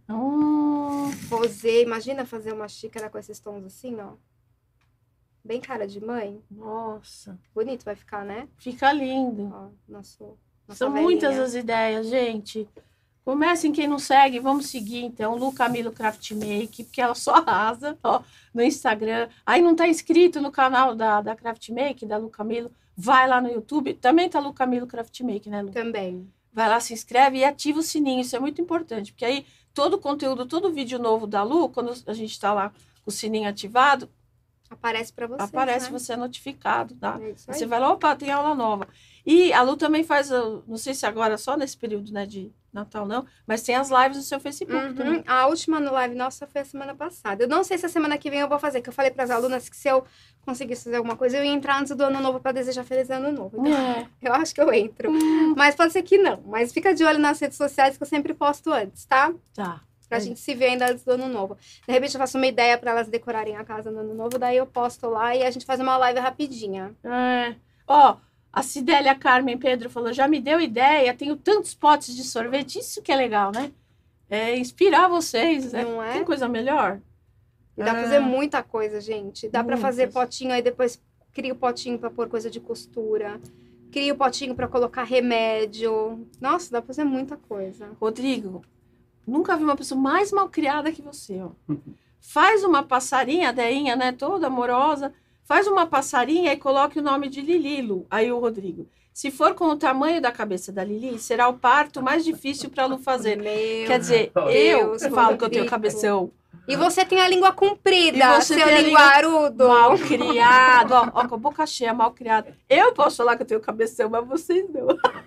Rosé, imagina fazer uma xícara com esses tons assim, ó. Bem cara de mãe.
Nossa.
Bonito vai ficar, né?
Fica lindo.
Ó, nossa
São
velhinha.
muitas as ideias, gente. Comecem, quem não segue, vamos seguir, então, Lu Camilo Craft Make, porque ela só arrasa, ó, no Instagram. Aí não tá inscrito no canal da Craft Make, da Lu Camilo, vai lá no YouTube. Também tá Lu Camilo Craft Make, né, Lu?
Também.
Vai lá, se inscreve e ativa o sininho, isso é muito importante, porque aí todo o conteúdo, todo vídeo novo da Lu, quando a gente tá lá com o sininho ativado,
aparece para você.
aparece,
né?
você é notificado, tá?
É isso aí.
Você vai lá, opa, tem aula nova. E a Lu também faz, não sei se agora só nesse período, né, de Natal não, mas tem as lives no seu Facebook também.
A última no live nossa foi a semana passada. Eu não sei se a semana que vem eu vou fazer, que eu falei para as alunas que se eu conseguisse fazer alguma coisa, eu ia entrar antes do ano novo para desejar feliz ano novo. Então, eu acho que eu entro. Mas pode ser que não. Mas fica de olho nas redes sociais que eu sempre posto antes, tá?
Tá.
Pra gente se ver ainda antes do ano novo. De repente eu faço uma ideia para elas decorarem a casa no ano novo, daí eu posto lá e a gente faz uma live rapidinha.
Ó, a Cidélia Carmen Pedro falou, já me deu ideia, tenho tantos potes de sorvete, isso que é legal, né? É inspirar vocês, né?
Não é?
Tem coisa melhor?
E dá pra fazer muita coisa, gente. Dá pra fazer
Muitas.
potinho, aí depois cria o potinho pra pôr coisa de costura. Cria o potinho pra colocar remédio. Nossa, dá pra fazer muita coisa.
Rodrigo, nunca vi uma pessoa mais mal criada que você, ó. Faz uma passarinha, a Deinha, né, toda amorosa, faz uma passarinha e coloque o nome de Lililo. Aí o Rodrigo, se for com o tamanho da cabeça da Lili, será o parto mais difícil para Lu fazer.
Meu
Quer dizer,
Deus,
eu falo que eu tenho
Rodrigo.
cabeção.
E você tem a língua comprida,
E você
seu
tem a
linguarudo.
Mal criado, ó, com a boca cheia, mal criado. Eu posso falar que eu tenho cabeção, mas vocês não.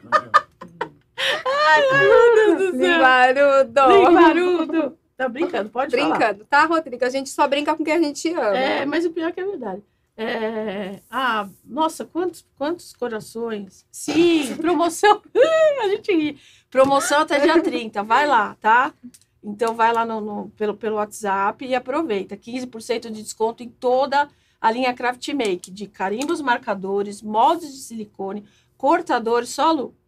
Ai, meu Deus do céu.
Linguarudo.
Linguarudo. Tá brincando, pode falar.
Brincando, tá, Rodrigo? A gente só brinca com quem a gente ama.
Mas o pior é que é verdade. Nossa, quantos corações. Sim, promoção. A gente ri. Promoção até dia 30. Vai lá, tá? Então, vai lá pelo WhatsApp e aproveita. 15% de desconto em toda a linha Craft Make. De carimbos marcadores, moldes de silicone, cortadores, solo.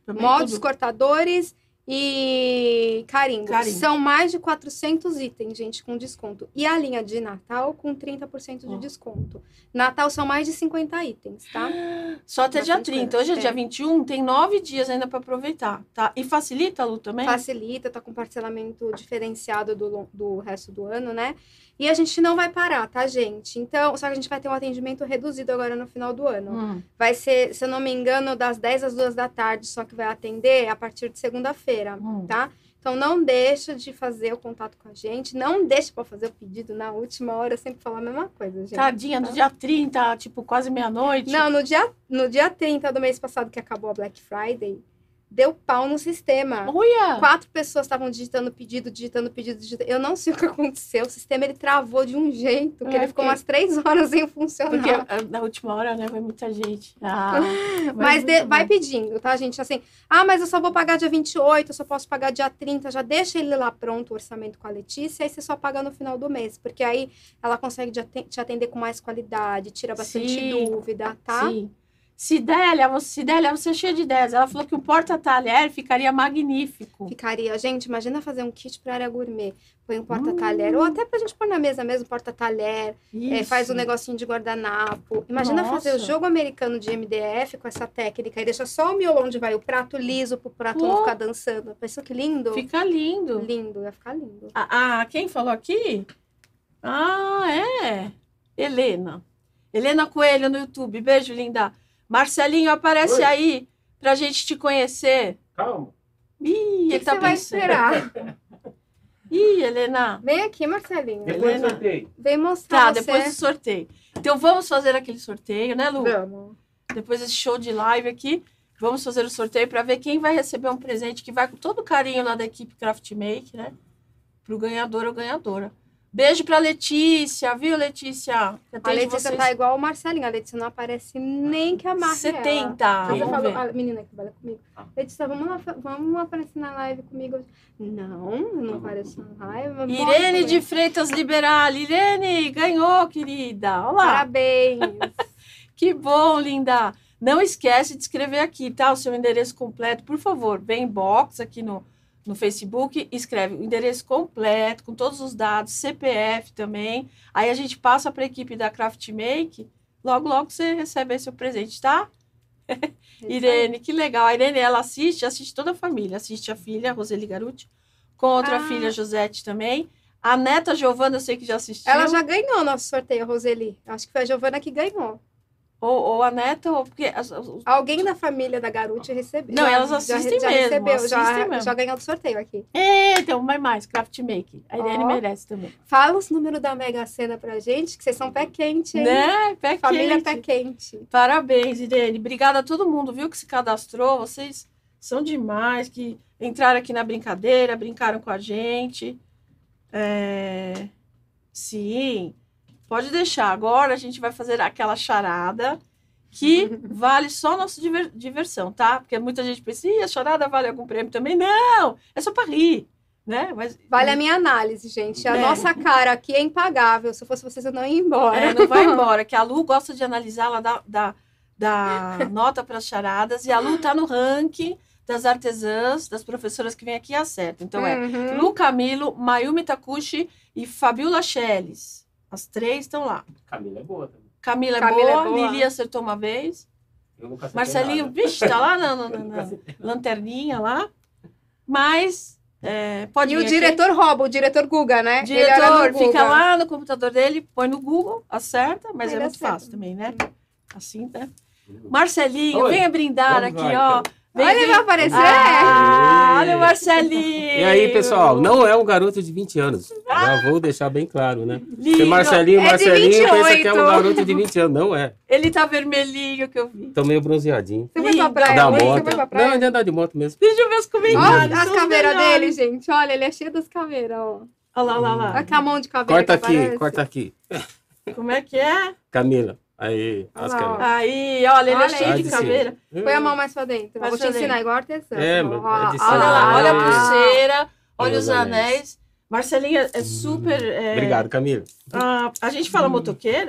Moldes, tudo. Cortadores e carimbo. São mais de 400 itens, gente, com desconto. E a linha de Natal com 30% de desconto. Natal são mais de 50 itens, tá?
Só até dia 30. Hoje é dia 21, tem 9 dias ainda para aproveitar, tá? E facilita, Lu, também?
Facilita, tá com parcelamento diferenciado do resto do ano, né? E a gente não vai parar, tá, gente? Então, só que a gente vai ter um atendimento reduzido agora no final do ano. Vai ser, se eu não me engano, das 10 às 2 da tarde, só que vai atender a partir de segunda-feira, tá? Então, não deixa de fazer o contato com a gente. Não deixa para fazer o pedido na última hora. Eu sempre falo a mesma coisa, gente.
Tadinha, no dia 30, tipo, quase meia-noite.
Não, no dia 30 do mês passado, que acabou a Black Friday, deu pau no sistema.
Uia!
4 pessoas estavam digitando pedido. Eu não sei o que aconteceu. O sistema, ele travou de um jeito que ele ficou umas 3 horas sem funcionar.
Porque na última hora, né, vai muita gente.
Mas vai pedindo, tá, gente? Assim, mas eu só vou pagar dia 28, eu só posso pagar dia 30. Já deixa ele lá pronto, o orçamento com a Letícia, aí você só paga no final do mês. Porque aí ela consegue te atender com mais qualidade, tira bastante dúvida, tá?
Sim. Cidélia, você é cheia de ideias. Ela falou que o porta-talher ficaria magnífico.
Ficaria. Gente, imagina fazer um kit para área gourmet. Põe um porta-talher, ou até pra gente pôr na mesa mesmo, porta-talher. Faz um negocinho de guardanapo. Imagina fazer o jogo americano de MDF com essa técnica e deixa só o miolo onde vai o prato liso pro prato não ficar dançando. Pensou que lindo?
Fica lindo.
Lindo, vai ficar lindo.
Quem falou aqui? Helena Coelho no YouTube. Beijo, linda. Marcelinho, aparece aí pra gente te conhecer.
Calma.
Ih, ele tá
pensando. Vai esperar.
Ih, Helena.
Vem aqui, Marcelinho.
Depois do sorteio.
Vem mostrar você.
Depois do sorteio. Então, vamos fazer aquele sorteio, né, Lu?
Vamos.
Depois desse show de live aqui, vamos fazer o sorteio para ver quem vai receber um presente que vai com todo o carinho lá da equipe Craft Make, né? Pro ganhador ou ganhadora. Beijo pra Letícia, viu, Letícia?
A Letícia tá igual o Marcelinho. A Letícia não aparece nem que a marca.
70.
Eu já falo, a menina que trabalha comigo. Letícia, vamos aparecer na live comigo. Não apareço na live.
Irene de Freitas Liberal. Irene, ganhou, querida. Olá.
Parabéns.
Que bom, linda. Não esquece de escrever aqui, tá? O seu endereço completo, por favor. Vem inbox aqui no Facebook, escreve o endereço completo, com todos os dados, CPF também. Aí a gente passa para a equipe da Craft Make. Logo, logo você recebe aí seu presente, tá? Irene, que legal. A Irene, ela assiste toda a família. Assiste a filha, Roseli Garuti, com outra filha, Josete, também. A neta Giovana, eu sei que já assistiu.
Ela já ganhou o nosso sorteio, Roseli. Acho que foi a Giovana que ganhou.
Ou a neta, ou porque...
Alguém da família da Garuti recebeu.
Não, elas assistem mesmo.
Já ganhou do sorteio aqui.
Então, vai mais, Craft Make. A Irene merece também.
Fala os números da Mega Sena pra gente, que vocês são pé quente, hein?
Né? Pé
família
quente.
Pé quente.
Parabéns, Irene. Obrigada a todo mundo, viu, que se cadastrou. Vocês são demais, que entraram aqui na brincadeira, brincaram com a gente. Sim. Pode deixar. Agora a gente vai fazer aquela charada que vale só nossa diversão, tá? Porque muita gente pensa, a charada vale algum prêmio também? Não! É só para rir, né? Mas,
vale a minha análise, gente. A nossa cara aqui é impagável. Se eu fosse vocês, eu não ia embora.
Não vai embora, que a Lu gosta de analisar, ela dá nota para as charadas, e a Lu tá no ranking das artesãs, das professoras que vêm aqui e acertam. Então, Lu Camilo, Mayumi Takushi e Fabiola Schelles. As 3 estão lá.
Camila é boa também.
Camila é boa. Lili acertou uma vez.
Eu nunca acertei
Marcelinho,
nada.
vixe, tá lá na lanterninha lá. Mas, pode
E
vir
o diretor rouba, o diretor Guga, né?
O diretor fica lá no computador dele, põe no Google, acerta, mas é muito fácil também, né? Assim, né? Marcelinho, venha brindar aqui, ó.
Olha, ele vai aparecer.
Olha o Marcelinho.
E aí, pessoal, não é um garoto de 20 anos. Já vou deixar bem claro, né? Porque Marcelinho pensa que é um garoto de 20 anos. Não é.
Ele tá vermelhinho, que eu vi.
Tô meio bronzeadinho.
Você foi pra praia?
Da moto. Não, ainda andar de moto mesmo.
Deixa eu ver os comentários.
Olha as caveiras dele, gente. Olha, ele é cheio das caveiras, ó.
Olha lá.
Olha com a mão de caveira.
Corta aqui.
Como é que é?
Camila. Aí,
aí, olha, ele é cheio de caveira.
Põe a mão mais pra dentro. Vou te ensinar igual artesã.
Olha lá, olha a pulseira, olha os anéis. Marcelinha é super...
Obrigado, Camila.
A gente fala motoqueiro, não?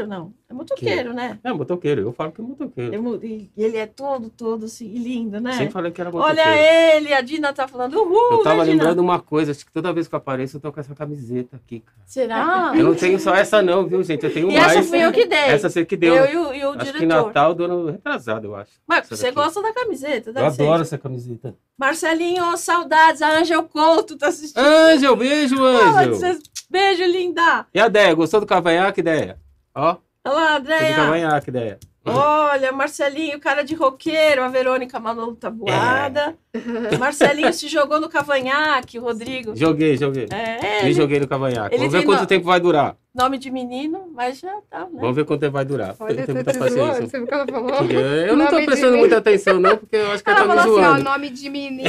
É motoqueiro, né?
É motoqueiro, eu falo que é motoqueiro.
Ele é todo assim, lindo, né?
Sempre falei que era motoqueiro.
Olha ele, a Dina tá falando, uhul,
eu tava
né,
lembrando uma coisa, acho que toda vez que eu apareço eu tô com essa camiseta aqui, cara.
Será?
Eu não tenho só essa não, viu, gente? Eu tenho
e
mais.
essa fui eu que dei.
Essa você que deu.
Eu e o
acho
diretor.
que Natal do ano retrasado, eu acho.
Mas você gosta da camiseta,
eu adoro essa camiseta.
Marcelinho, saudades, a Ângel Couto tá assistindo.
Ângel, beijo, Ângel.
Beijo, linda.
E a Déia, gostou do cavanhaque, Déia? Ó.
Olha lá, Andréia.
Do cavanhaque, Déia.
Olha, Marcelinho, cara de roqueiro, a Verônica Manolo Tabuada. Marcelinho se jogou no cavanhaque, o Rodrigo.
Joguei. Me joguei no cavanhaque. Vamos ver quanto tempo vai durar.
Nome de menino, mas já tá, né?
Vamos ver quanto tempo vai durar.
Olha,
eu tenho muita paciência.
Você viu que ela falou?
Eu não tô prestando muita atenção, não, porque eu acho que ela tá me zoando.
Assim, ó, nome de menina.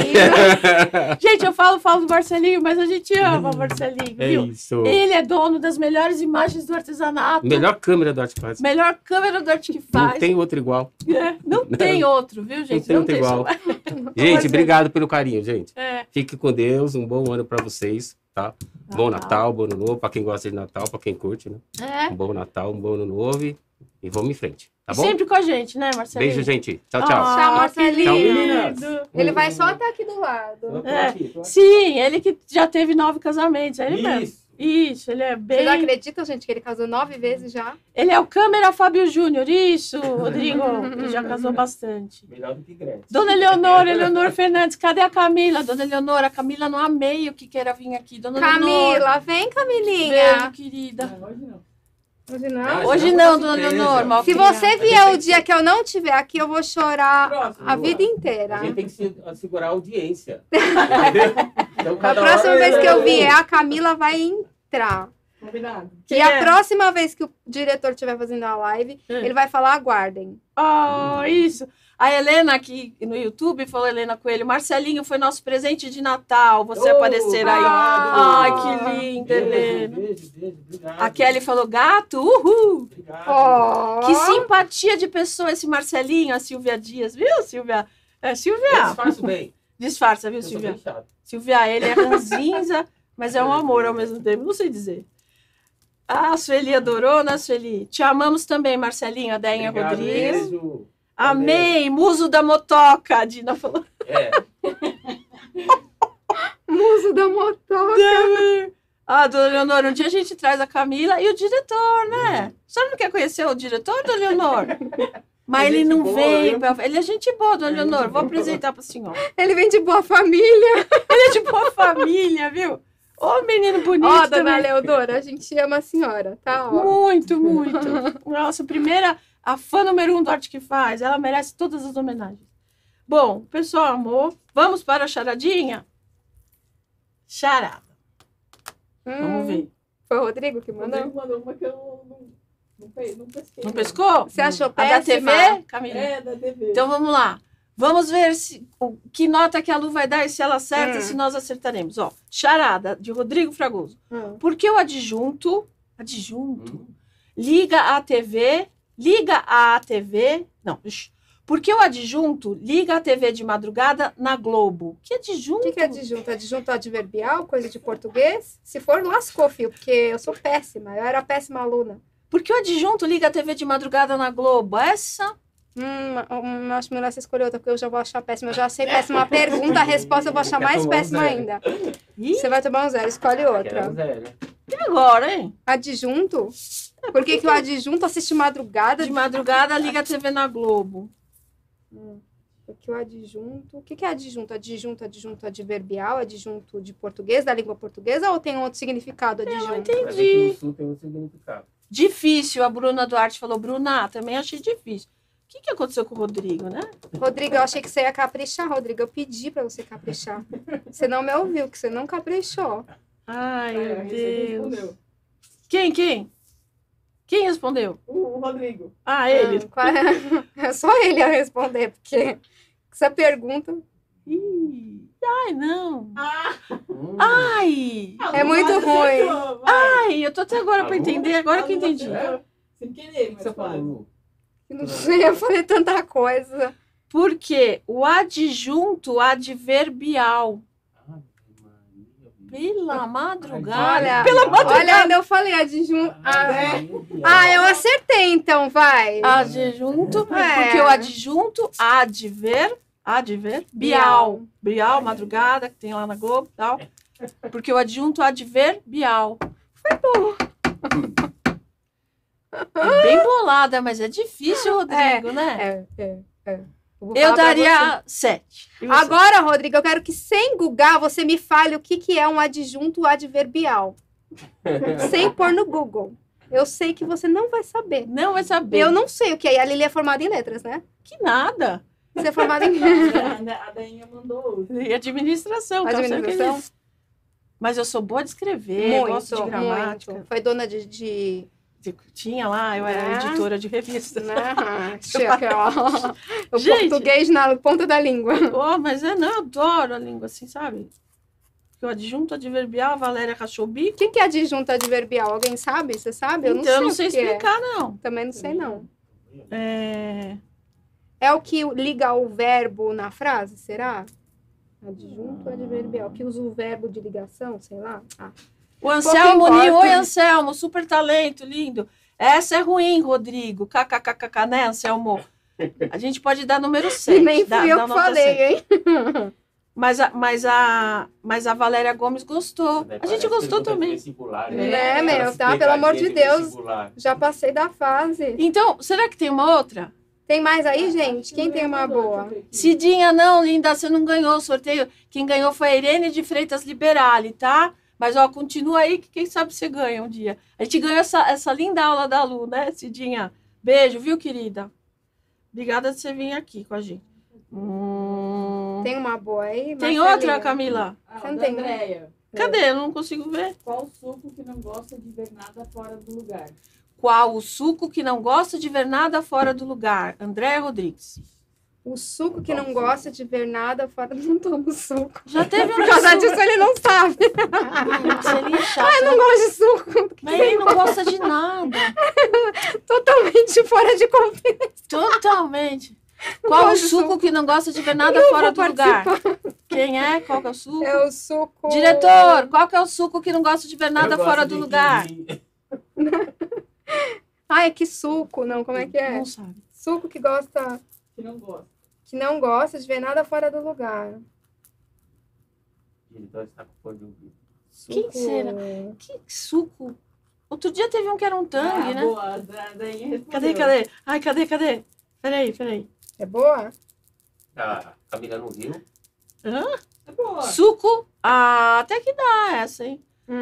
Gente, eu falo do Marcelinho, mas a gente ama o Marcelinho, viu?
Isso.
Ele é dono das melhores imagens do artesanato.
Melhor câmera do Artfaz.
Melhor câmera do Arte que faz.
Não tem outro igual.
Não tem outro, viu, gente?
Não tem outro igual. Gente, obrigado pelo carinho, gente. Fique com Deus, um bom ano pra vocês, tá? Bom Natal, bom ano novo, pra quem gosta de Natal, pra quem curte, né? Um bom Natal, um bom ano novo e vamos em frente, tá bom?
Sempre com a gente, né, Marcelinho?
Beijo, gente. Tchau, tchau.
Tchau, Marcelinho.
Tchau, meninas.
Ele vai só até aqui do lado.
Tô aqui.
Sim, ele que já teve 9 casamentos, é ele mesmo. Isso, ele é bem...
Vocês acreditam, gente, que ele casou 9 vezes já?
Ele é o câmera Fábio Júnior, isso, Rodrigo, ele já casou bastante.
Melhor do que Gretchen.
Dona Eleonor Fernandes, cadê a Camila? Dona Eleonor, a Camila não amei o que queira vir aqui. Dona
Camila,
Leonor.
Vem, Camilinha.
Beijo, querida.
Hoje não.
Hoje não?
Hoje não, Dona Leonor.
Se você vier o dia que eu não estiver aqui, eu vou chorar a vida inteira.
A gente tem que segurar a audiência. Entendeu? Então,
A próxima vez que eu vier, a Camila vai entrar.
Combinado.
E a próxima vez que o diretor estiver fazendo a live, ele vai falar, aguardem.
Oh, isso. A Helena aqui no YouTube falou, Helena Coelho, Marcelinho foi nosso presente de Natal, você aparecer aí. Ai, que linda, Helena.
Beijo, obrigado.
A Kelly falou, gato, uhul.
Obrigado.
Que simpatia de pessoa esse Marcelinho, a Silvia Dias, viu, Silvia? Silvia.
Eu disfarço bem.
Disfarça, viu,
Eu sou
Silvia?
bem chato.
Silvia, ele é ranzinza, mas é um amor ao mesmo tempo, não sei dizer. A Sueli adorou, né, Sueli? Te amamos também, Marcelinho, a Deinha Rodrigues.
Beijo.
Amei, muso da motoca, a Dina falou.
Muso da motoca.
Dona Leonor, um dia a gente traz a Camila e o diretor, né? A senhora não quer conhecer o diretor, Dona Leonor? Mas ele não veio. Ele é gente boa, Dona Leonor. Vou apresentar para a senhora.
Ele vem de boa família.
Ele é de boa família, viu? Ô, menino bonito.
Ó, Dona Leodora, a gente ama a senhora, tá? Ó.
Muito, muito. Nossa, a fã número 1 do Arte que Faz. Ela merece todas as homenagens. Bom, o pessoal amou. Vamos para a charadinha? Charada. Vamos ver.
Foi o Rodrigo que mandou?
O Rodrigo mandou uma que eu não pesquei.
Não pescou?
Você achou
A
péssima?
da TV, Camila?
É, da TV.
Então vamos lá. Vamos ver que nota que a Lu vai dar e se ela acerta, se nós acertaremos. Ó, charada, de Rodrigo Fragoso. Por que o adjunto liga a TV, não, por que o adjunto liga a TV de madrugada na Globo? Que adjunto?
O que é adjunto? Adjunto adverbial, coisa de português? Se for, lascou, filho, porque eu sou péssima, eu era péssima aluna.
Por que o adjunto liga a TV de madrugada na Globo? Essa...
acho melhor você escolher outra, porque eu já vou achar péssima. Eu já sei péssima. A pergunta, a resposta eu vou achar mais péssima ainda. Você vai tomar um 0, escolhe outra.
E agora, hein?
Adjunto? Por que o adjunto assiste madrugada?
De madrugada liga a TV na Globo.
Porque o adjunto... O que é adjunto? Adjunto adverbial? Adjunto de português, da língua portuguesa? Ou tem outro significado adjunto?
Eu entendi.
Isso tem um significado.
Difícil, a Bruna Duarte falou. Bruna, também achei difícil. O que aconteceu com o Rodrigo, né?
Rodrigo, eu achei que você ia caprichar, Rodrigo. Eu pedi pra você caprichar. Você não me ouviu, que você não caprichou.
Ai, meu Deus.
Respondeu.
Quem? Quem respondeu?
O Rodrigo.
Ah, ele.
É só ele a responder, porque essa pergunta...
Ai, não. Ai!
É muito ruim.
Ai, eu tô até agora pra entender, agora que eu entendi.
Sem querer, mas
Você falou?
Não sei, eu falei tanta coisa.
Porque o adjunto adverbial. Pela madrugada.
Olha,
pela madrugada.
Olha, ainda eu falei adjunto. Eu acertei, então, vai.
Adjunto, porque o adjunto, adver, bial, madrugada, que tem lá na Globo e tal. Porque o adjunto, adverbial. Foi bom. É bem bolada, mas é difícil, Rodrigo, né? Eu daria 7.
Agora, Rodrigo, eu quero que sem googar você me fale o que é um adjunto adverbial. Sem pôr no Google. Eu sei que você não vai saber.
Não vai saber.
Eu não sei o que é. E a Lili é formada em letras, né?
Que nada.
Você é formada em...
A Dainha mandou.
E administração.
Administração?
Mas eu sou boa de escrever, gosto de gramática.
Muito. Foi dona de...
Tinha lá, eu era editora de revista.
O
Gente,
português na ponta da língua.
Mas eu adoro a língua, assim, sabe? Porque o adjunto adverbial, a Valéria rachou o bico.
O que é adjunto adverbial? Alguém sabe? Você sabe?
Então, eu não sei explicar, não.
Também não sei, não.
É
o que liga o verbo na frase, será? Adjunto adverbial. Que usa o verbo de ligação, sei lá.
O Anselmo, oi Anselmo, super talento, lindo. Essa é ruim, Rodrigo. KKKK, né, Anselmo? A gente pode dar número 7.
Nem fui eu que falei, 7. Hein?
Mas a Valéria Gomes gostou. A gente gostou também.
Tá? Pelo amor de Deus. Já passei da fase.
Então, será que tem uma outra?
Tem mais aí, gente? Quem tem uma boa?
Cidinha, não, linda, você não ganhou o sorteio. Quem ganhou foi a Irene de Freitas Liberali, tá? Mas, continua aí que quem sabe você ganha um dia. A gente ganhou essa linda aula da Lu, né, Cidinha? Beijo, viu, querida? Obrigada de você vir aqui com a gente.
Tem uma boa aí?
Tem outra, Camila?
Você não tem,
Andréia.
Cadê? Eu não consigo ver.
Qual o suco que não gosta de ver nada fora do lugar?
Qual o suco que não gosta de ver nada fora do lugar? Andréia Rodrigues.
O suco que não gosta de ver nada fora... Não tomo suco.
Já teve
Por causa disso, ele não sabe.
Seria chato.
Eu não gosto de suco.
Mas ele não gosta de nada.
Totalmente fora de confiança.
Totalmente. Qual o suco que não gosta de ver nada fora do lugar? Quem é? Qual que é o suco?
É o suco...
Diretor, qual que é o suco que não gosta de ver nada fora do lugar?
Ai, que suco. Não, como é que é?
Não sabe.
Suco que gosta...
Que não gosta.
Que não gosta de ver nada fora do lugar.
Diretor está com fone de ouvido.
Quem será? Que suco? Outro dia teve um que era um tangue, né?
Boa,
Cadê? Ai, cadê? Peraí.
É boa?
A Camila não viu?
Hã?
É boa.
Suco? Até que dá essa, hein?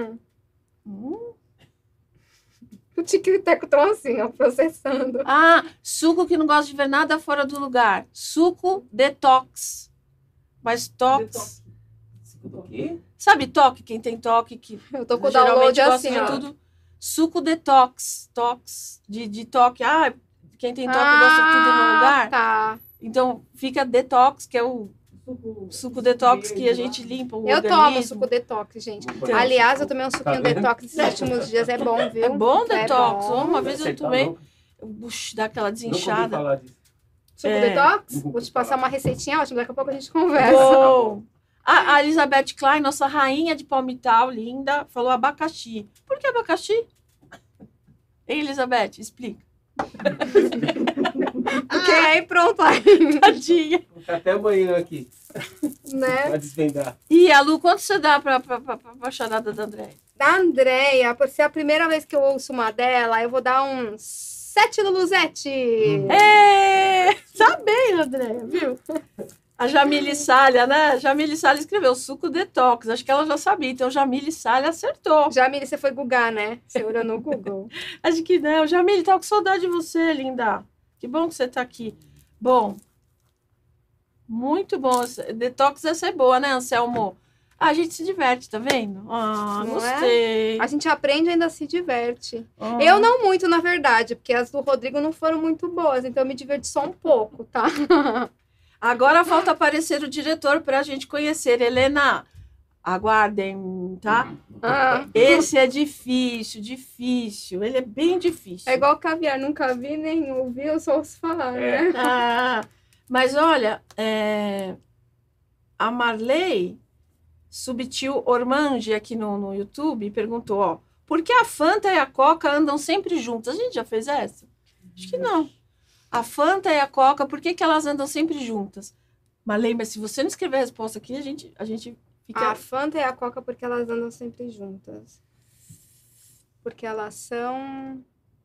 O tic-tac estão assim, ó, processando.
Suco que não gosta de ver nada fora do lugar. Suco detox. Mas tox...
Suco do quê?
Sabe toque? Quem tem toque que
eu tô com o download assim,
de tudo. Suco detox. De toque. Quem tem toque gosta de tudo no lugar.
Tá.
Então, fica detox, que é o suco detox que a gente limpa o organismo.
Eu tomo suco detox, gente. Então, aliás, eu tomei um suquinho detox nesses últimos dias. É bom, viu?
É bom detox.
Bom.
Uma vez eu tomei. Dá aquela desinchada.
Suco detox? Vou te passar uma receitinha ótima. Daqui a pouco a gente conversa.
Bom. A Elizabeth Klein, nossa rainha de palmital, linda, falou abacaxi. Por que abacaxi? Ei, Elizabeth, explica.
Porque aí pronto.
Tadinha.
Até amanhã aqui.
Né?
Pra desvendar.
E a Lu, quanto você dá pra charada da Andréia?
Da Andréia, por ser a primeira vez que eu ouço uma dela, eu vou dar uns 7 do Luzete.
Tá bem, Andréia, viu? A Jamile Salha, né? Jamile Salha escreveu suco detox. Acho que ela já sabia. Então, Jamile Salha acertou.
Jamile, você foi googar, né? Você olhou no Google.
Acho que não. Jamile, tava com saudade de você, linda. Que bom que você tá aqui. Bom. Muito bom. Detox essa é boa, né, Anselmo? A gente se diverte, tá vendo?
Não
gostei.
É? A gente aprende e ainda se diverte. Eu não muito, na verdade, porque as do Rodrigo não foram muito boas. Então, eu me diverti só um pouco, tá?
Agora falta aparecer o diretor para a gente conhecer. Helena, aguardem, tá? Esse é difícil. Ele é bem difícil.
É igual caviar, nunca vi nem ouvi, eu só ouço falar, né?
Mas olha, a Marley Subtil Ormange aqui no YouTube perguntou, ó, por que a Fanta e a Coca andam sempre juntas? A gente já fez essa? Acho que não. A Fanta e a Coca, por que elas andam sempre juntas? Mas lembra, se você não escrever a resposta aqui, a gente fica...
A Fanta e a Coca, porque elas andam sempre juntas. Porque elas são...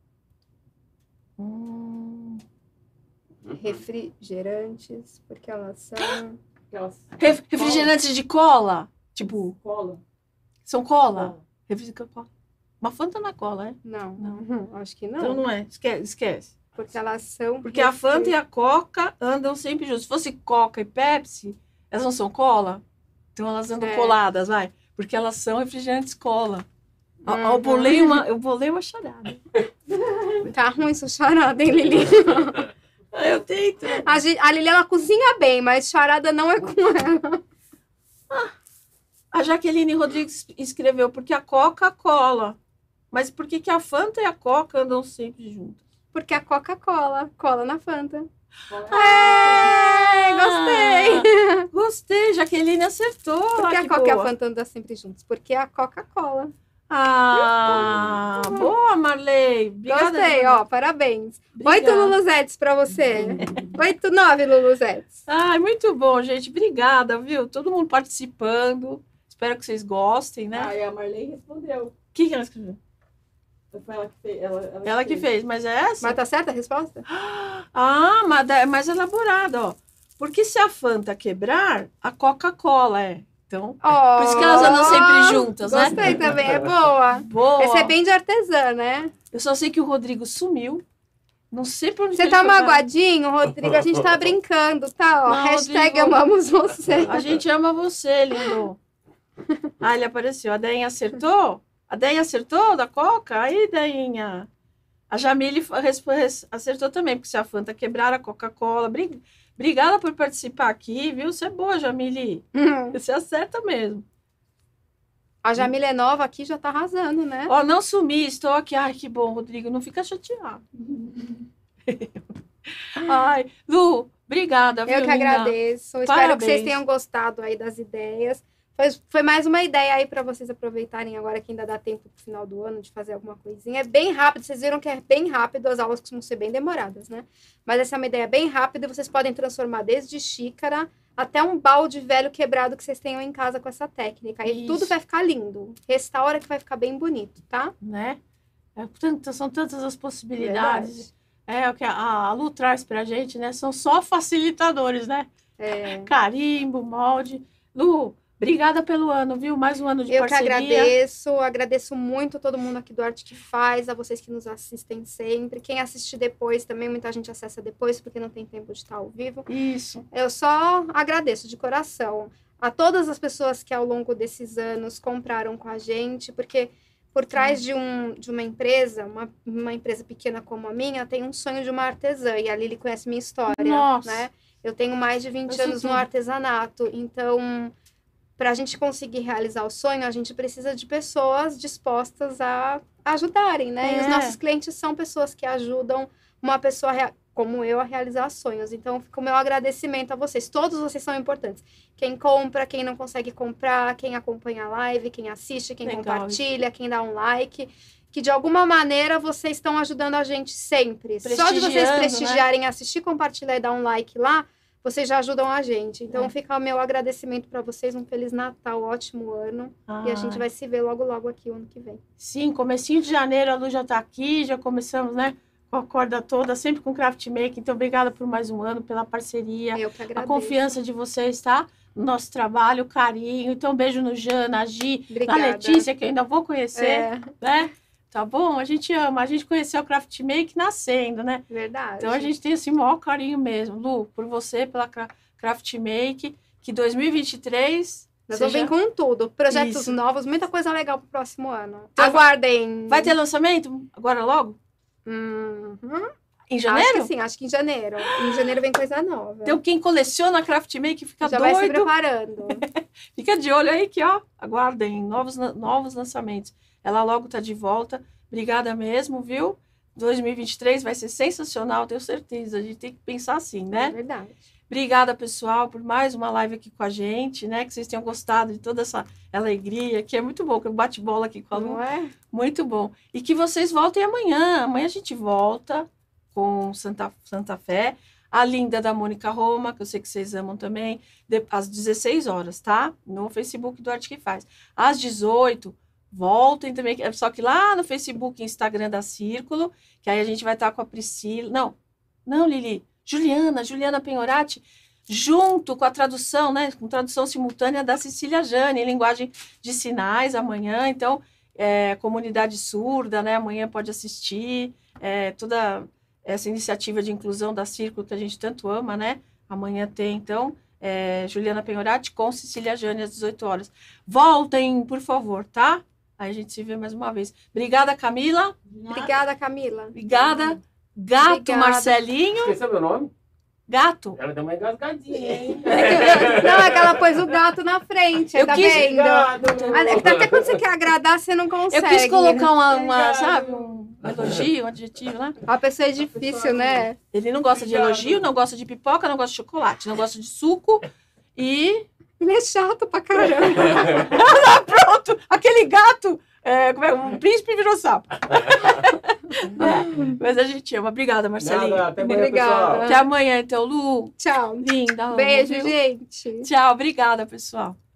refrigerantes, porque elas são...
Refrigerantes de cola? Tipo...
Cola.
São cola? Cola. Uma Fanta na cola, é?
Não, acho que não.
Então não é, esquece.
Porque elas são...
Porque a Fanta e a Coca andam sempre juntos. Se fosse Coca e Pepsi, elas não são cola? Então elas andam coladas, vai. Porque elas são refrigerantes cola. Eu bolei uma charada.
Tá ruim sua charada, hein, Lili?
Eu tento.
A Lili, ela cozinha bem, mas charada não é com ela.
A Jaqueline Rodrigues escreveu, porque a Coca-Cola. Mas por que a Fanta e a Coca andam sempre juntas?
Porque a Coca-Cola cola na Fanta. Gostei!
Gostei, Jaqueline acertou.
Porque a Coca e a Fanta andam sempre juntos. Porque a Coca-Cola.
Boa, Marley. Obrigada,
gostei, ó, parabéns. Obrigada. 8 Luluzetes pra você. 8, 9 Luluzetes.
Muito bom, gente. Obrigada, viu? Todo mundo participando. Espero que vocês gostem, né?
E a Marley respondeu.
O que ela escreveu?
Foi ela que fez.
Ela que fez, mas é essa?
Mas tá certa a resposta?
Mas é mais elaborada, ó. Porque se a Fanta quebrar, a Coca-Cola é. Então, por isso que elas andam sempre juntas,
gostei, né? Gostei também, é boa.
Boa.
Esse é bem de artesã, né?
Eu só sei que o Rodrigo sumiu. Não sei por onde
você tá magoadinho, Rodrigo? A gente tá brincando, tá? Ó,
não,
hashtag
Rodrigo,
amamos você.
A gente ama você, lindo. Ele apareceu. A Deinha acertou? A Deinha acertou da Coca? Aí, Deinha. A Jamile acertou também, porque se a Fanta quebrar a Coca-Cola... Obrigada por participar aqui, viu? Você é boa, Jamile. Você acerta mesmo.
A Jamile é nova aqui, já tá arrasando, né?
Ó, não sumi, estou aqui. Ai, que bom, Rodrigo. Não fica chateado. Ai, Lu, obrigada, viu,
eu que
linda?
agradeço.
Parabéns.
Espero que vocês tenham gostado aí das ideias. Foi mais uma ideia aí para vocês aproveitarem agora que ainda dá tempo pro final do ano de fazer alguma coisinha. É bem rápido, vocês viram que é bem rápido, as aulas costumam ser bem demoradas, né? Mas essa é uma ideia bem rápida e vocês podem transformar desde xícara até um balde velho quebrado que vocês tenham em casa com essa técnica. Aí tudo vai ficar lindo. Restaura que vai ficar bem bonito, tá?
Né? São tantas as possibilidades. Verdade. O que a Lu traz pra gente, né? São só facilitadores, né? Carimbo, molde. Lu, obrigada pelo ano, viu? Mais um ano de parceria.
Eu que agradeço muito a todo mundo aqui do Arte que Faz, a vocês que nos assistem sempre. Quem assiste depois também, muita gente acessa depois, porque não tem tempo de estar ao vivo.
Isso.
Eu só agradeço de coração a todas as pessoas que ao longo desses anos compraram com a gente, porque por trás de uma empresa, uma empresa pequena como a minha, tem um sonho de uma artesã, e a Lili conhece minha história, né? Eu tenho mais de 20 anos no artesanato, então... Para a gente conseguir realizar o sonho, a gente precisa de pessoas dispostas a ajudarem, né? E os nossos clientes são pessoas que ajudam uma pessoa como eu a realizar sonhos. Então, fica o meu agradecimento a vocês. Todos vocês são importantes. Quem compra, quem não consegue comprar, quem acompanha a live, quem assiste, quem compartilha, quem dá um like. Que, de alguma maneira, vocês estão ajudando a gente sempre. Só de vocês prestigiarem, assistir, compartilhar e dar um like lá, vocês já ajudam a gente. Então, fica o meu agradecimento para vocês. Um Feliz Natal, ótimo ano. E a gente vai se ver logo, logo aqui o ano que vem.
Sim, comecinho de janeiro, a Lu já tá aqui. Já começamos, né? Com a corda toda, sempre com Craft Make. Então, obrigada por mais um ano, pela parceria.
Eu que agradeço.
A confiança de vocês, tá? No nosso trabalho, o carinho. Então, beijo no Jana, a Gi, na Letícia, que eu ainda vou conhecer, né? Tá bom? A gente ama. A gente conheceu o Craft Make nascendo, né?
Verdade.
Então, a gente tem, assim, o maior carinho mesmo. Lu, por você, pela Craft Make, que 2023...
Nós vamos vir com tudo. Projetos novos, muita coisa legal pro próximo ano. Aguardem.
Vai ter lançamento agora logo? Em janeiro?
Acho que em janeiro. Em janeiro vem coisa nova.
Então, quem coleciona Craft Make fica
já
doido.
Já vai se preparando.
Fica de olho aí que, ó, aguardem novos lançamentos. Ela logo tá de volta. Obrigada mesmo, viu? 2023 vai ser sensacional, tenho certeza. A gente tem que pensar assim, né?
É verdade.
Obrigada, pessoal, por mais uma live aqui com a gente, né? Que vocês tenham gostado de toda essa alegria, que é muito bom, que eu bate bola aqui com a Lu.
Não é?
Muito bom. E que vocês voltem amanhã. Amanhã a gente volta com Santa Fé. A linda da Mônica Roma, que eu sei que vocês amam também, às 16 horas, tá? No Facebook do Arte que Faz. Às 18, voltem também, só que lá no Facebook e Instagram da Círculo, que aí a gente vai estar com a Priscila. Não, Lili. Juliana Penhorati, junto com a tradução, né? Com tradução simultânea da Cecília Jane, em linguagem de sinais, amanhã. Então, comunidade surda, né? Amanhã pode assistir. Toda essa iniciativa de inclusão da Círculo que a gente tanto ama, né? Amanhã tem, então, Juliana Penhorati com Cecília Jane às 18 horas. Voltem, por favor, tá? Aí a gente se vê mais uma vez. Obrigada, Camila.
Obrigada, Camila.
Obrigada. Gato, obrigada. Marcelinho.
Esqueceu meu nome?
Gato.
Ela deu uma engasgadinha, hein?
Não, é que ela pôs o gato na frente, tá vendo? Até quando você quer agradar, você não consegue.
Eu quis colocar sabe, um elogio, um adjetivo, né?
A pessoa é difícil, né?
Ele não gosta de elogio, não gosta de pipoca, não gosta de chocolate, não gosta de suco e...
Ele é chato pra caramba.
Pronto, aquele gato, um príncipe virou sapo. Mas a gente ama. Obrigada, Marcelinho.
Nada, até amanhã, pessoal.
Até amanhã, então, Lu.
Tchau.
Linda.
Beijo, gente.
Tchau, obrigada, pessoal.